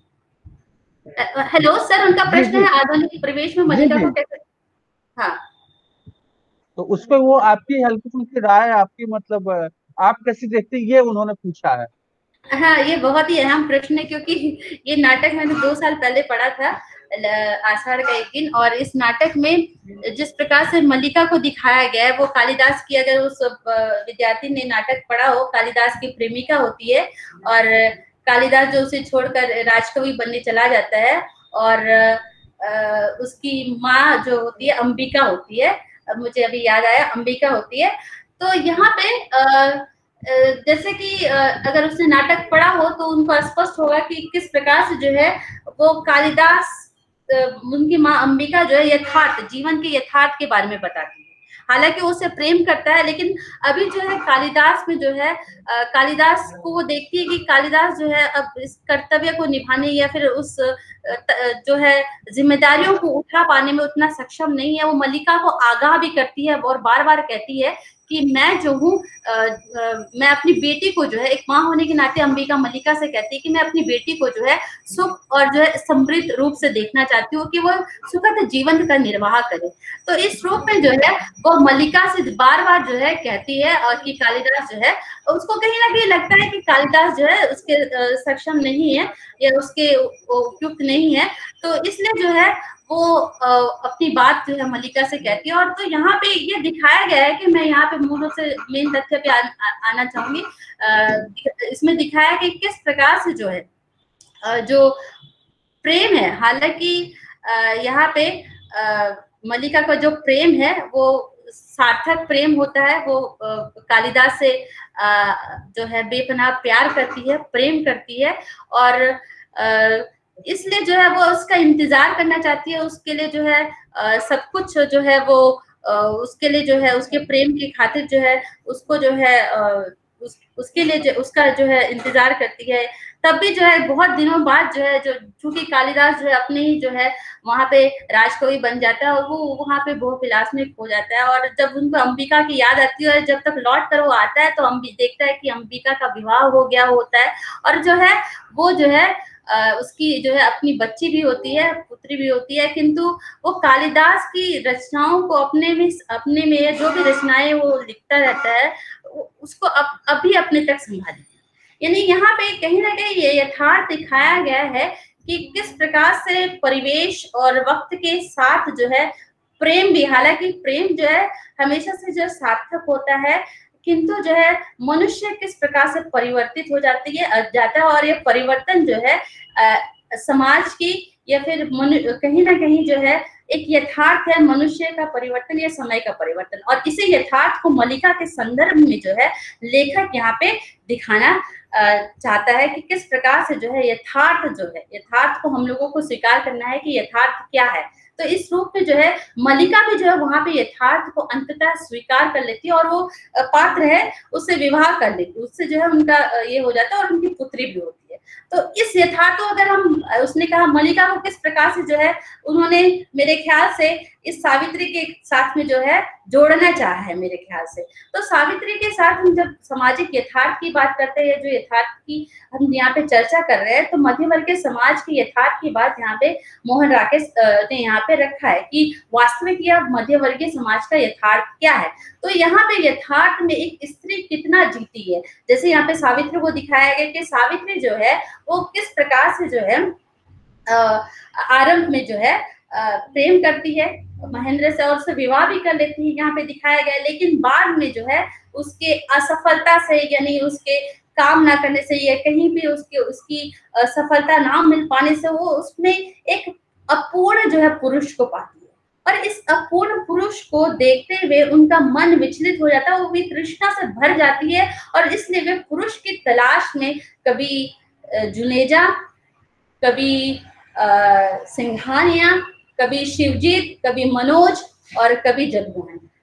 हेलो सर, उनका जी प्रश्न जी। है आधुनिक परिवेश में जी मल्लिका जी। को कैसे। हाँ तो उस पे वो आपकी हल्की फुल्की राय, आपकी मतलब आप कैसे देखते हैं, ये उन्होंने पूछा है। हाँ, ये बहुत ही अहम प्रश्न है, क्योंकि ये नाटक मैंने 2 साल पहले पढ़ा था, आषाढ़ का एक दिन। और इस नाटक में जिस प्रकार से मल्लिका को दिखाया गया है, वो कालिदास की, अगर उस विद्यार्थी ने नाटक पढ़ा हो, कालिदास की प्रेमिका होती है, और कालिदास जो उसे छोड़कर राजकवि बनने चला जाता है, और उसकी माँ जो होती है अंबिका होती है, मुझे अभी याद आया, अंबिका होती है। तो यहाँ पे जैसे कि अगर उसने नाटक पढ़ा हो तो उनको स्पष्ट होगा कि किस प्रकार से जो है वो कालिदास, उनकी माँ अंबिका जो है यथार्थ जीवन के यथार्थ के बारे में बताती है। हालांकि वो उसे प्रेम करता है, लेकिन अभी जो है कालिदास में जो है कालिदास को वो देखती है कि कालिदास जो है अब इस कर्तव्य को निभाने या फिर उस जो है जिम्मेदारियों को उठा पाने में उतना सक्षम नहीं है। वो मल्लिका को आगाह भी करती है और बार बार कहती है कि मैं जो हूँ, मैं अपनी बेटी को जो है, एक माँ होने के नाते अंबिका मल्लिका से कहती है कि मैं अपनी बेटी को जो है सुख और जो है समृद्ध रूप से देखना चाहती हूँ, कि वो सुखद जीवन का निर्वाह करे। तो इस रूप में जो है वो मल्लिका से बार बार जो है कहती है, और कि कालिदास जो है, उसको कहीं ना कहीं लगता है कि कालिदास जो है उसके सक्षम नहीं है या उसके उपयुक्त नहीं है। तो इसलिए जो है वो अपनी बात जो है मल्लिका से कहती है। और तो यहाँ पे ये दिखाया गया है कि मैं यहाँ पे मूल रूप से मेन तथ्य पे आना चाहूंगी। इसमें दिखाया कि किस प्रकार से जो है जो प्रेम है, हालांकि यहाँ पे मल्लिका का जो प्रेम है वो सार्थक प्रेम होता है। वो कालिदास से जो है बेपनाह प्यार करती है, प्रेम करती है, और इसलिए जो है वो उसका इंतजार करना चाहती है। उसके लिए जो है सब कुछ जो है वो उसके लिए जो है उसके प्रेम की खातिर जो है उसको जो है उसके लिए उसका जो है इंतजार करती है। तब भी जो है बहुत दिनों बाद जो है, जो चूंकि कालिदास जो है अपने ही जो है वहां पे राजकवि बन जाता है, और वो वहां पे भोग विलास में खो जाता है। और जब उनको अंबिका की याद आती है, जब तक लौट कर वो आता है तो देखता है कि अंबिका का विवाह हो गया होता है, और जो है वो जो है उसकी जो है अपनी बच्ची भी होती है, पुत्री भी होती है। किंतु वो कालिदास की रचनाओं को अपने में जो भी रचनाएं वो लिखता रहता है, उसको अभी अपने तक संभाली। यानी यहाँ पे कहीं ना कहीं ये यथार्थ दिखाया गया है कि किस प्रकार से परिवेश और वक्त के साथ जो है प्रेम भी, हालांकि प्रेम जो है हमेशा से जो सार्थक होता है, किंतु जो है मनुष्य किस प्रकार से परिवर्तित हो जाता है, और ये परिवर्तन जो है समाज की या फिर कहीं ना कहीं जो है एक यथार्थ है मनुष्य का परिवर्तन या समय का परिवर्तन। और इसी यथार्थ को मल्लिका के संदर्भ में जो है लेखक यहाँ पे दिखाना चाहता है कि किस प्रकार से जो है यथार्थ जो है, यथार्थ को हम लोगों को स्वीकार करना है कि यथार्थ क्या है। तो इस रूप में जो है मल्लिका भी जो है वहां पे यथार्थ को अंततः स्वीकार कर लेती है, और वो पात्र है उससे विवाह कर लेती है, उससे जो है उनका ये हो जाता है, और उनकी पुत्री भी होती है। तो इस यथार्थ को अगर हम, उसने कहा मल्लिका को किस प्रकार से जो है उन्होंने मेरे ख्याल से इस सावित्री के साथ में जो है जोड़ना चाहा है मेरे ख्याल से। तो सावित्री के साथ हम जब सामाजिक यथार्थ की बात करते हैं, जो यथार्थ की हम यहाँ पे चर्चा कर रहे हैं, तो मध्यवर्गीय समाज के यथार्थ की बात यहाँ पे मोहन राकेश ने यहाँ पे रखा है कि वास्तविक या मध्यवर्गीय समाज का यथार्थ क्या है। तो यहाँ पे यथार्थ में एक स्त्री कितना जीती है, जैसे यहाँ पे सावित्री को दिखाया गया कि सावित्री जो है वो किस प्रकार से जो है आरंभ में जो है प्रेम करती है महेंद्र से, और उससे विवाह भी कर लेती है, यहाँ पे दिखाया गया। लेकिन बाद में जो है उसके असफलता से, यानी उसके काम ना करने से, या कहीं भी उसकी सफलता ना मिल पाने से, वो उसमें एक अपूर्ण जो है पुरुष को पाती है। और इस अपूर्ण पुरुष को देखते हुए उनका मन विचलित हो जाता है, वो भी तृष्णा से भर जाती है, और इसलिए वे पुरुष की तलाश में कभी जुनेजा, कभी सिंघानिया, कभी शिवजीत, कभी मनोज, और कभी जगमोहन,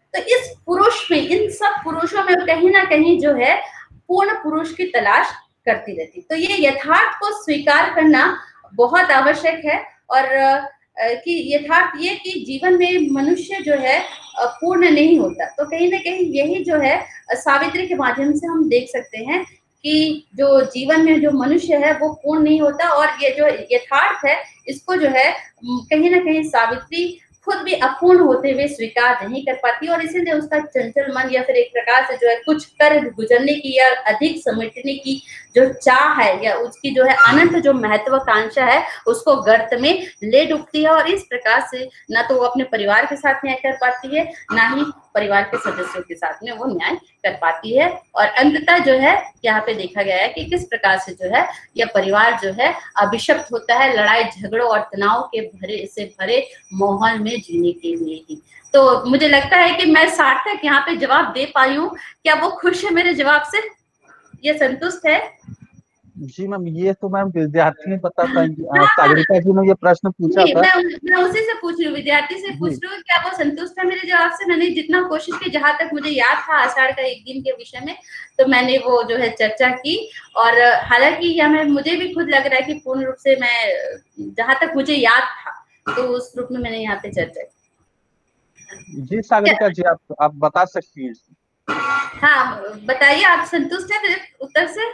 तो इस पुरुष में, इन सब पुरुषों में कहीं ना कहीं जो है पूर्ण पुरुष की तलाश करती रहती। तो ये यथार्थ को स्वीकार करना बहुत आवश्यक है। और कि यथार्थ ये कि जीवन में मनुष्य जो है पूर्ण नहीं होता। तो कहीं ना कहीं यही जो है सावित्री के माध्यम से हम देख सकते हैं कि जो जीवन में जो मनुष्य है वो पूर्ण नहीं होता, और ये जो यथार्थ है इसको जो है कहीं ना कहीं सावित्री खुद भी अपूर्ण होते हुए स्वीकार नहीं कर पाती, और इसीलिए उसका चंचल मन या फिर एक प्रकार से जो है कुछ कर गुजरने की या अधिक समेटने की जो चाह है, या उसकी जो है अनंत जो महत्वाकांक्षा है उसको गर्त में ले डूबती है, और इस प्रकार से ना तो वो अपने परिवार के साथ न्याय कर पाती है, ना ही परिवार के सदस्यों के साथ में वो न्याय कर पाती है। और अंततः जो है यहाँ पे देखा गया है कि किस प्रकार से जो है यह परिवार जो है अभिशप्त होता है लड़ाई झगड़ों और तनाव के भरे माहौल में जीने के लिए ही। तो मुझे लगता है कि मैं सार्थक यहाँ पे जवाब दे पाई हूँ। क्या वो खुश है मेरे जवाब से? ये संतुष्ट है? जी मैम, ये तो मैम विद्यार्थी ने बता पाएंगे, हाँ, सागरिका जी ने ये प्रश्न पूछा नहीं, था। मैं उसी से पूछ रही हूँ, विद्यार्थी से पूछ जी रही हूँ, क्या वो संतुष्ट है मेरे जवाब से? मैंने जितना कोशिश की, जहां तक मुझे याद था आषाढ़ का एक दिन के विषय में, तो मैंने वो जो है चर्चा की। और हालांकि यह मैं मुझे भी खुद लग रहा है कि पूर्ण रूप से मैं, जहां तक मुझे याद था, तो उस रूप में मैंने यहाँ पे चर्चा की। जी सागरिका जी, आप बता सकती हैं। हाँ, बताइए, आप संतुष्ट है मेरे उत्तर से?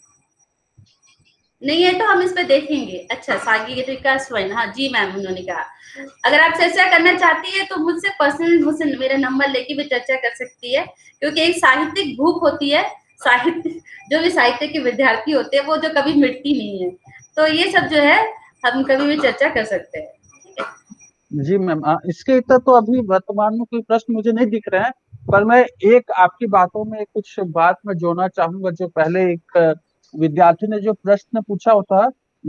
नहीं है तो हम इस पे देखेंगे। अच्छा, सागरिका स्वयं, हाँ जी मैम, उन्होंने कहा अगर आप चर्चा करना चाहती है तो मुझसे पर्सनल, मुझसे मेरा नंबर लेके भी चर्चा कर सकती है, क्योंकि एक साहित्यिक भूख होती है। साहित्य, जो भी साहित्य के विद्यार्थी होते हैं वो जो कभी मिटती नहीं है। तो ये सब जो है हम कभी भी चर्चा कर सकते हैं। ठीक है? जी मैम, इसके इतर तो अभी वर्तमान में कोई प्रश्न मुझे नहीं दिख रहे हैं, पर मैं एक आपकी बातों में कुछ बात मैं जोड़ना चाहूंगा। जो पहले एक विद्यार्थी ने जो प्रश्न पूछा होता,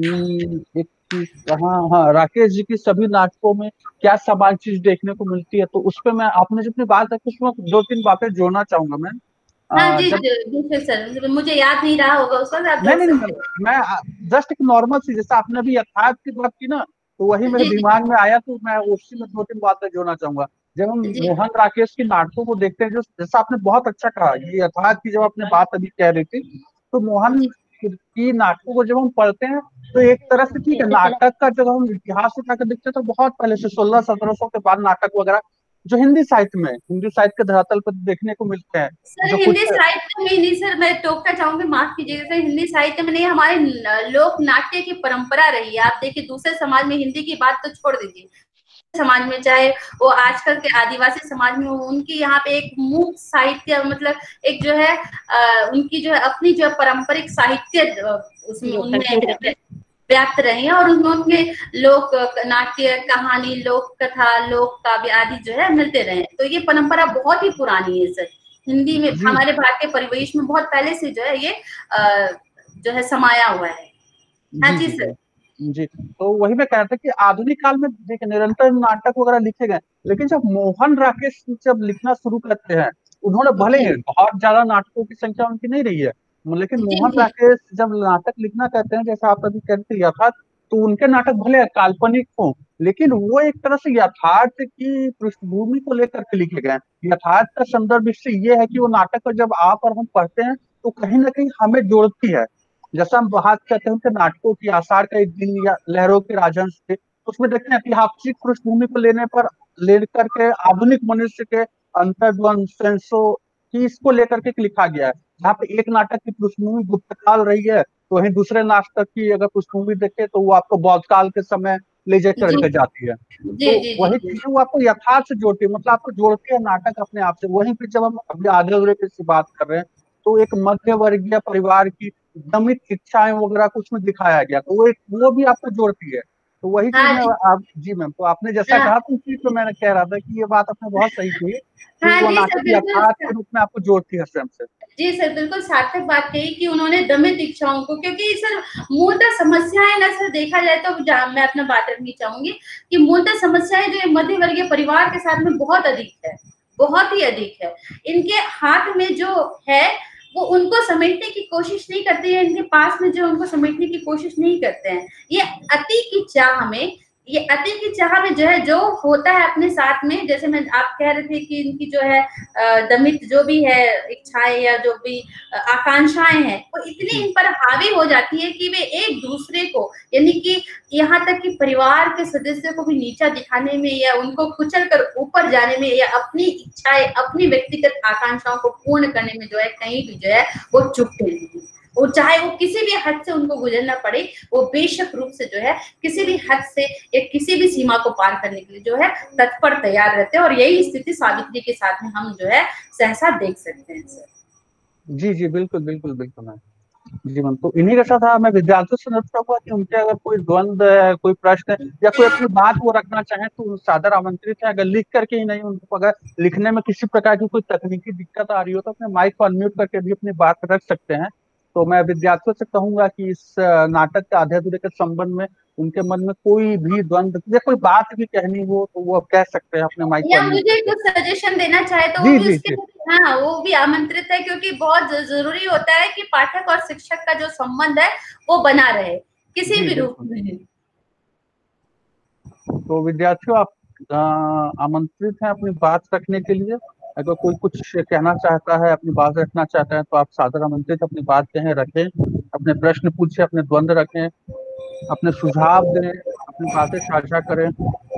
एक चीज, हाँ हाँ, राकेश जी की सभी नाटकों में क्या समान चीज देखने को मिलती है, तो उस पे मैं, आपने जितनी बात रखी उसमें दो तीन बातें जोड़ना चाहूंगा मैं। हाँ जी जब, जी जी सर, मुझे याद नहीं रहा होगा उस वक्त, आप नहीं जोड़ नहीं नहीं, सकते हैं। मैं जस्ट एक नॉर्मल सी, जैसे आपने अभी यथार्थ की बात की ना, तो वही मेरे जी दिमाग में आया, तो मैं उसी में दो तीन बातें जोड़ना चाहूंगा। जब हम जी मोहन राकेश की नाटकों को देखते हैं, जो जैसा आपने बहुत अच्छा कहा, ये यथार्थ की जब आपने बात अभी कह रही थी, तो मोहन जी की नाटकों को जब हम पढ़ते हैं, तो एक तरह से ठीक है, नाटक का जब हम इतिहास से जाकर देखते हैं तो बहुत पहले से 1600-1700 के बाद नाटक वगैरह जो हिंदी साहित्य के धरातल पर देखने को मिलते हैं, सर, जो कुछ। हिंदी साहित्य में नहीं सर, मैं टोकना चाहूंगी, माफ कीजिएगा सर, हिंदी साहित्य में नहीं, हमारे लोक नाट्य की परंपरा रही है। आप देखिए दूसरे समाज में, हिंदी की बात तो छोड़ दीजिए, समाज में चाहे वो आजकल के आदिवासी समाज में हो, उनकी यहाँ पे एक मूक साहित्य, मतलब एक जो है उनकी जो है अपनी जो पारंपरिक साहित्य उसमें उनमें व्याप्त रहे हैं, और उनमें उनके लोक नाट्य, कहानी, लोक कथा, लोक काव्य आदि जो है मिलते रहे। तो ये परंपरा बहुत ही पुरानी है सर। हिंदी में, जी हमारे भारतीय परिवेश में बहुत पहले से जो है ये जो है समाया हुआ है। हाँ जी जी जी सर। जी जी, तो वही मैं कह रहा था कि आधुनिक काल में देखिए निरंतर नाटक वगैरह लिखे गए, लेकिन जब मोहन राकेश जब लिखना शुरू करते हैं, उन्होंने भले जी ही बहुत ज्यादा नाटकों की संख्या उनकी नहीं रही है, लेकिन जी मोहन जी राकेश जब नाटक लिखना करते हैं, जैसा आप अभी कहते हैं यथार्थ, तो उनके नाटक भले काल्पनिक हो, लेकिन वो एक तरह से यथार्थ की पृष्ठभूमि को लेकर के लिखे गए हैं। यथार्थ का संदर्भ इससे ये है कि वो नाटक को जब आप और हम पढ़ते हैं तो कहीं ना कहीं हमें जोड़ती है। जैसा हम बात करते हैं उनके नाटकों की, आषाढ़ का एक दिन या लहरों के राजहंस के, तो उसमें देखते हैं ऐतिहासिक पृष्ठभूमि को लेकर के आधुनिक मनुष्य के अंतर्द्वंद सेंसो की, इसको लेकर के लिखा गया है। जहाँ पे एक नाटक की पृष्ठभूमि गुप्त काल रही है, तो वहीं दूसरे नाटक की अगर पृष्ठभूमि देखे तो वो आपको बौद्ध काल के समय ले जाकर जी के जाती है। जी तो जी जी वही जी चीजें वो आपको यथार्थ से जोड़ती है, मतलब आपको जोड़ती है नाटक अपने आप से। वहीं पे जब हम अभी आधे अधूरे की बात कर रहे हैं, तो एक मध्य वर्गीय परिवार की दमित इच्छाएं वगैरह कुछ में दिखाया गया, तो वो भी आपको जोड़ती है। तो वही चीज हाँ में जी आप, जी मैम, तो आपने जैसा हाँ कहा तो उस चीज पे मैंने कह रहा था कि ये बात आपने बहुत सही कही कि हाँ वो जी सर, नाटक बिल्कुल। यथार्थ के रूप में आपको जोड़ती है स्वयं से। जी सर, बिल्कुल सार्थक बात कही कि उन्होंने दमित इच्छाओं को, क्योंकि सर मूलतः समस्याएं ना सर देखा जाए तो मैं अपना बात रखनी चाहूंगी कि मूलतः समस्याएं जो मध्य वर्गीय परिवार के साथ में बहुत अधिक है, बहुत ही अधिक है। इनके हाथ में जो है वो उनको समेटने की कोशिश नहीं करते हैं, इनके पास में जो उनको समेटने की कोशिश नहीं करते हैं। ये अति की चाह में ये अति की चाह में जो है जो होता है अपने साथ में, जैसे मैं आप कह रहे थे कि इनकी जो है दमित जो भी है इच्छाएं या जो भी आकांक्षाएं हैं वो इतनी इन पर हावी हो जाती है कि वे एक दूसरे को, यानी कि यहाँ तक कि परिवार के सदस्यों को भी नीचा दिखाने में या उनको कुचल कर ऊपर जाने में या अपनी इच्छाएं अपनी व्यक्तिगत आकांक्षाओं को पूर्ण करने में जो है कहीं भी जो है वो चुकते नहीं। और चाहे वो किसी भी हद से उनको गुजरना पड़े, वो बेशक रूप से जो है किसी भी हद से या किसी भी सीमा को पार करने के लिए जो है तत्पर तैयार रहते हैं। और यही स्थिति सावित्री के साथ में हम जो है सहसा देख सकते हैं सर। जी जी बिल्कुल बिल्कुल बिल्कुल मैम। जी मैम, तो इन्हीं के साथ मैं विद्यार्थियों से अनुरोध करूंगा कि उनके अगर कोई द्वंद है, कोई प्रश्न है या कोई अपनी बात वो रखना चाहें तो सादर आमंत्रित है। अगर लिख करके ही नहीं, उनको अगर लिखने में किसी प्रकार की कोई तकनीकी दिक्कत आ रही हो तो अपने माइक को अनम्यूट करके भी अपनी बात रख सकते हैं। तो मैं विद्यार्थियों से कहूंगा कि इस नाटक के आधे अधूरे के संबंध में उनके मन में कोई भी द्वंद या कोई बात भी कहनी हो तो वो अब कह सकते हैं अपने माइक को या अनम्यूट मुझे करके। कुछ सजेशन देना चाहे तो वो जी भी जी उसके जी लिए, हाँ वो भी आमंत्रित है, क्योंकि बहुत जरूरी होता है कि पाठक और शिक्षक का जो संबंध है वो बना रहे किसी जी भी रूप बिल्कुल। में। तो विद्यार्थियों आप आमंत्रित हैं अपनी बात रखने के लिए। अगर कोई कुछ कहना चाहता है, अपनी बात रखना चाहता है तो आप सादर आमंत्रित, अपनी बात कहें, रखें, अपने प्रश्न पूछें, अपने द्वंद रखें, अपने सुझाव दें, अपनी बातें साझा करें।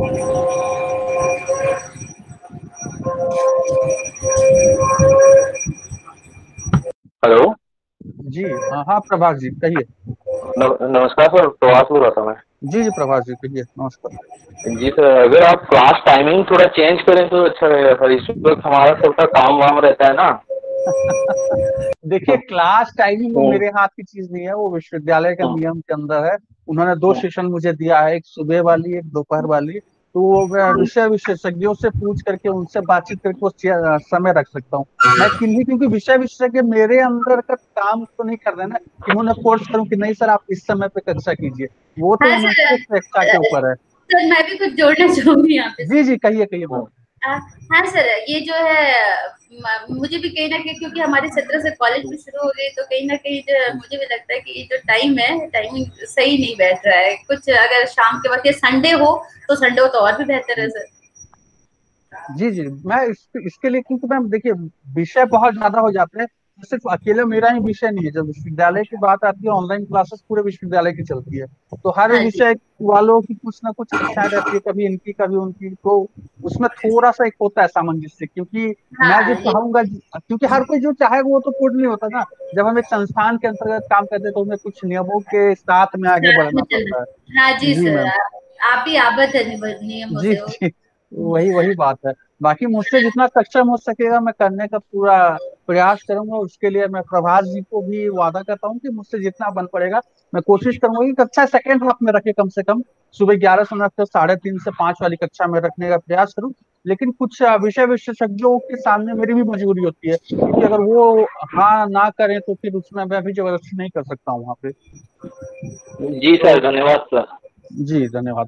हेलो। जी हाँ हाँ प्रभास जी कहिए। नमस्कार सर, प्रवास बोल रहा था मैं। जी जी प्रभास जी कहिए, नमस्कार। जी सर, अगर आप क्लास टाइमिंग थोड़ा चेंज करें तो अच्छा रहेगा सर, इस वक्त हमारा सबका काम वाम रहता है ना। देखिए क्लास टाइमिंग वो हम्म, मेरे हाथ की चीज नहीं है, वो विश्वविद्यालय के हम्म, नियम के अंदर है। उन्होंने दो हम्म। सेशन मुझे दिया है, एक सुबह वाली एक दोपहर वाली। तो वो मैं विषय विशेषज्ञों से पूछ करके उनसे बातचीत करके वो समय रख सकता हूँ। मैं किन्हीं, क्योंकि विषय विशेषज्ञ मेरे अंदर का काम तो नहीं कर रहे ना कि मैं उन्हें फोर्स करूँ कि नहीं सर आप इस समय पे कक्षा कीजिए। वो तो हाँ उनके सर, स्वेच्छा के ऊपर है। सर मैं भी कुछ जोड़ना चाहूंगी यहाँ पे जी सर। जी कहिए कहिए मैम। हाँ सर, ये जो है मुझे भी कहीं ना कहीं, क्योंकि हमारे 17 से कॉलेज भी शुरू हो गई, तो कहीं ना कहीं जो है मुझे भी लगता है कि ये जो टाइम है टाइमिंग सही नहीं बैठ रहा है। कुछ अगर शाम के वक्त या संडे हो तो संडे हो तो और भी बेहतर है सर। जी जी मैं इसके लिए, क्योंकि मैम देखिए विषय बहुत ज्यादा हो जाते हैं। तो सिर्फ अकेले मेरा ही विषय नहीं है, जब विश्वविद्यालय की बात आती है ऑनलाइन क्लासेस पूरे विश्वविद्यालय की चलती है। तो हर हाँ जी। विषय वालों की कुछ ना कुछ इच्छाएं रहती है, कभी इनकी कभी उनकी। तो उसमें थोड़ा सा एक होता है सामंजस्य, क्योंकि मैं जो हाँ ये चाहूंगा, क्योंकि हर कोई जो चाहे वो तो पूर्ण नहीं होता ना। जब हम एक संस्थान के अंतर्गत काम करते हैं तो हमें कुछ नियमों के साथ में आगे साथ में बढ़ना पड़ता है। चलना। हाँ जी जी सर, मैम। आप भी आबद्ध है नियमों जी से हो। जी वही वही बात है। बाकी मुझसे जितना सक्षम हो सकेगा मैं करने का पूरा प्रयास करूंगा। उसके लिए मैं प्रभास जी को भी वादा करता हूँ कि मुझसे जितना बन पड़ेगा मैं कोशिश करूंगा कि कक्षा सेकंड हाफ में रखे, कम से कम सुबह 11 से 3:30 से 5 वाली कक्षा में रखने का प्रयास करूं। लेकिन कुछ विषय विशेषज्ञों के सामने मेरी भी मजबूरी होती है, क्योंकि अगर वो हाँ ना करें तो फिर उसमें मैं भी जबरदस्ती नहीं कर सकता हूँ वहाँ पे। जी तो सर, धन्यवाद सर। जी धन्यवाद।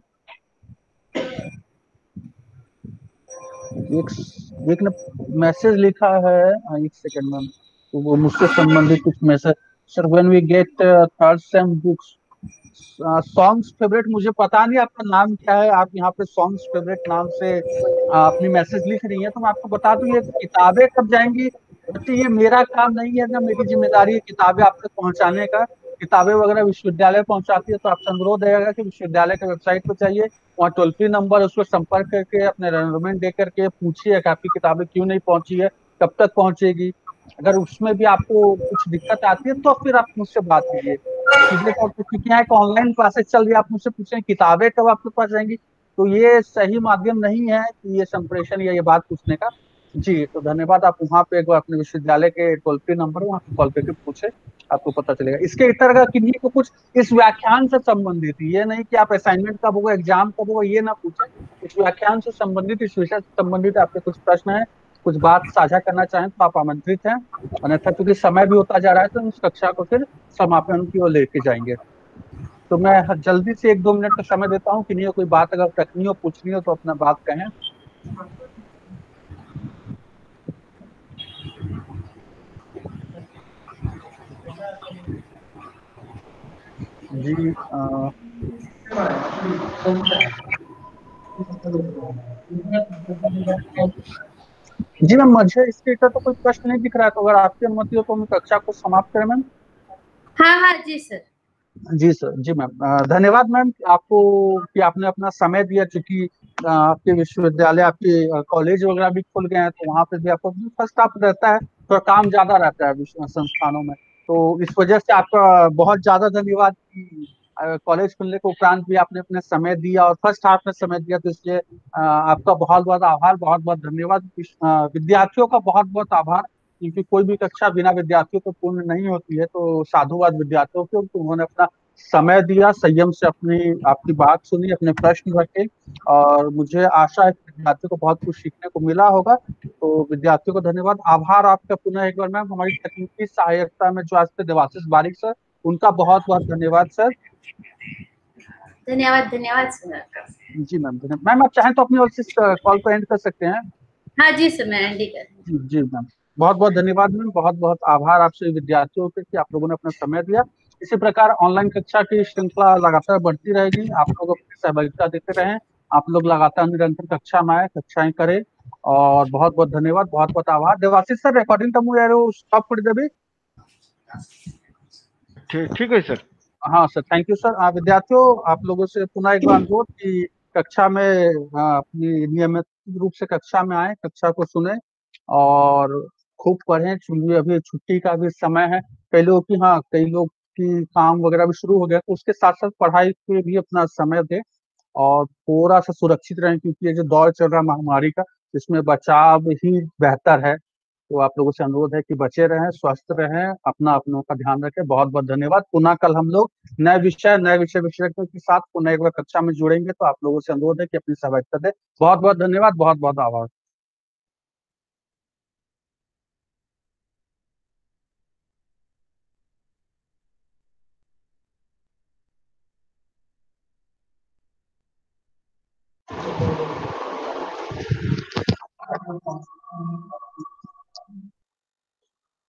एक एक ने मैसेज लिखा है, एक सेकंड में। तो वो मुझसे संबंधित कुछ message. Sir when we get third same books songs favourite, मुझे पता नहीं आपका नाम क्या है। आप यहाँ पे सॉन्ग्स फेवरेट नाम से अपनी मैसेज लिख रही हैं, तो मैं आपको बता दूं ये किताबें कब जाएंगी। बच्चे ये मेरा काम नहीं है ना, मेरी जिम्मेदारी है किताबें आप तक पहुंचाने का। किताबें वगैरह विश्वविद्यालय पहुंचाती है, तो आपसे अनुरोध रहेगा कि विश्वविद्यालय के वेबसाइट पर जाइए, वहाँ टोल फ्री नंबर है, उस पर संपर्क करके अपने एनरोलमेंट दे करके पूछिए कि आपकी किताबें क्यों नहीं पहुंची है, कब तक पहुंचेगी। अगर उसमें भी आपको कुछ दिक्कत आती है तो फिर आप मुझसे बात कीजिए। सीधे तौर पे, क्योंकि यहाँ एक ऑनलाइन क्लासेस चल रही है, आप मुझसे पूछें किताबें कब आपके पास जाएंगी, तो ये सही माध्यम नहीं है कि ये संप्रेषण या ये बात पूछने का। जी तो धन्यवाद। आप वहाँ पे एक बार अपने विश्वविद्यालय के टोल फ्री नंबर वहाँ पे कॉल करके पूछे, आपको पता चलेगा। इसके अंतर्गत किन्हीं को कुछ इस व्याख्यान से संबंधित, ये नहीं कि आप असाइनमेंट कब होगा एग्जाम कब होगा ये ना पूछे। इस व्याख्यान से संबंधित, इस विषय से संबंधित आपके कुछ प्रश्न है, कुछ बात साझा करना चाहें तो आप आमंत्रित हैं। अन्यथा चूंकि समय भी होता जा रहा है तो इस कक्षा को फिर समापन की ओर लेके जाएंगे। तो मैं जल्दी से 1-2 मिनट का समय देता हूँ कि नहीं कोई बात अगर रखनी हो पूछनी हो तो अपना बात कहें। जी जी मैम, मुझे इसके ऊपर तो कोई प्रश्न नहीं दिख रहा है, तो अगर आपकी अनुमति हो तो हम कक्षा को समाप्त करें मैम। हाँ हाँ जी सर। जी सर, जी मैम, धन्यवाद मैम आपको कि आपने अपना समय दिया, क्योंकि आपके विश्वविद्यालय, आपके कॉलेज वगैरह भी खुल गए हैं, तो वहाँ पे भी आपको फर्स्ट आप रहता है, थोड़ा काम ज्यादा रहता है संस्थानों में, तो इस वजह से आपका बहुत ज्यादा धन्यवाद कि कॉलेज खुलने के उपरांत भी आपने अपने समय दिया और फर्स्ट हाफ में समय दिया, तो इसलिए आपका बहुत बहुत आभार, बहुत बहुत धन्यवाद। विद्यार्थियों का बहुत बहुत आभार, क्योंकि कोई भी कक्षा बिना विद्यार्थियों को पूर्ण नहीं होती है, तो साधुवाद विद्यार्थियों को कि उन्होंने अपना समय दिया, संयम से अपनी आपकी बात सुनी, अपने प्रश्न रखे, और मुझे आशा है कि विद्यार्थियों को बहुत कुछ सीखने को मिला होगा। तो विद्यार्थियों को धन्यवाद, आभार आपका पुनः एक बार मैम। हमारी तकनीकी सहायता में जो आज थे देवाशीष बारिक सर, उनका बहुत बहुत धन्यवाद सर। धन्यवाद धन्यवाद सर आपका। जी मैम, धन्यवाद मैम। आप चाहें तो अपनी ओर से कॉल को एंड कर सकते हैं। हाँ जी सर, मैं एंडी कर रही जी जी मैम, बहुत बहुत धन्यवाद मैम, बहुत बहुत आभार आपसे विद्यार्थियों के कि आप लोगों ने अपना समय दिया। इसी प्रकार ऑनलाइन कक्षा की श्रृंखला लगातार बढ़ती रहेगी, आप लोग अपनी सहभागिता देते रहें, आप लोग लगातार निरंतर कक्षा में आए, कक्षाएं करें, और बहुत बहुत धन्यवाद, बहुत बहुत आभार। देवाशीष सर, रिकॉर्डिंग टमु यार स्टॉप कर देबी। ठीक ठीक है सर। हाँ सर, थैंक यू सर। विद्यार्थियों, आप लोगों से पुनः एक बार अनुरोध कि कक्षा में अपनी नियमित रूप से कक्षा में आए, कक्षा को सुने और खूब पढ़ें, क्योंकि अभी छुट्टी का भी समय है। कई लोग की, हाँ, कई लोग की काम वगैरह भी शुरू हो गया, तो उसके साथ साथ पढ़ाई पे भी अपना समय दें और थोड़ा सा सुरक्षित रहें, क्योंकि ये जो दौर चल रहा है महामारी का, इसमें बचाव ही बेहतर है। तो आप लोगों से अनुरोध है कि बचे रहें, स्वस्थ रहें, अपना अपनों का ध्यान रखें। बहुत बहुत धन्यवाद। पुनः कल हम लोग नए विषय विशेषज्ञों के साथ पुनः एक बार कक्षा में जुड़ेंगे, तो आप लोगों से अनुरोध है कि अपनी सहभागिता दें। बहुत बहुत धन्यवाद, बहुत बहुत आभार।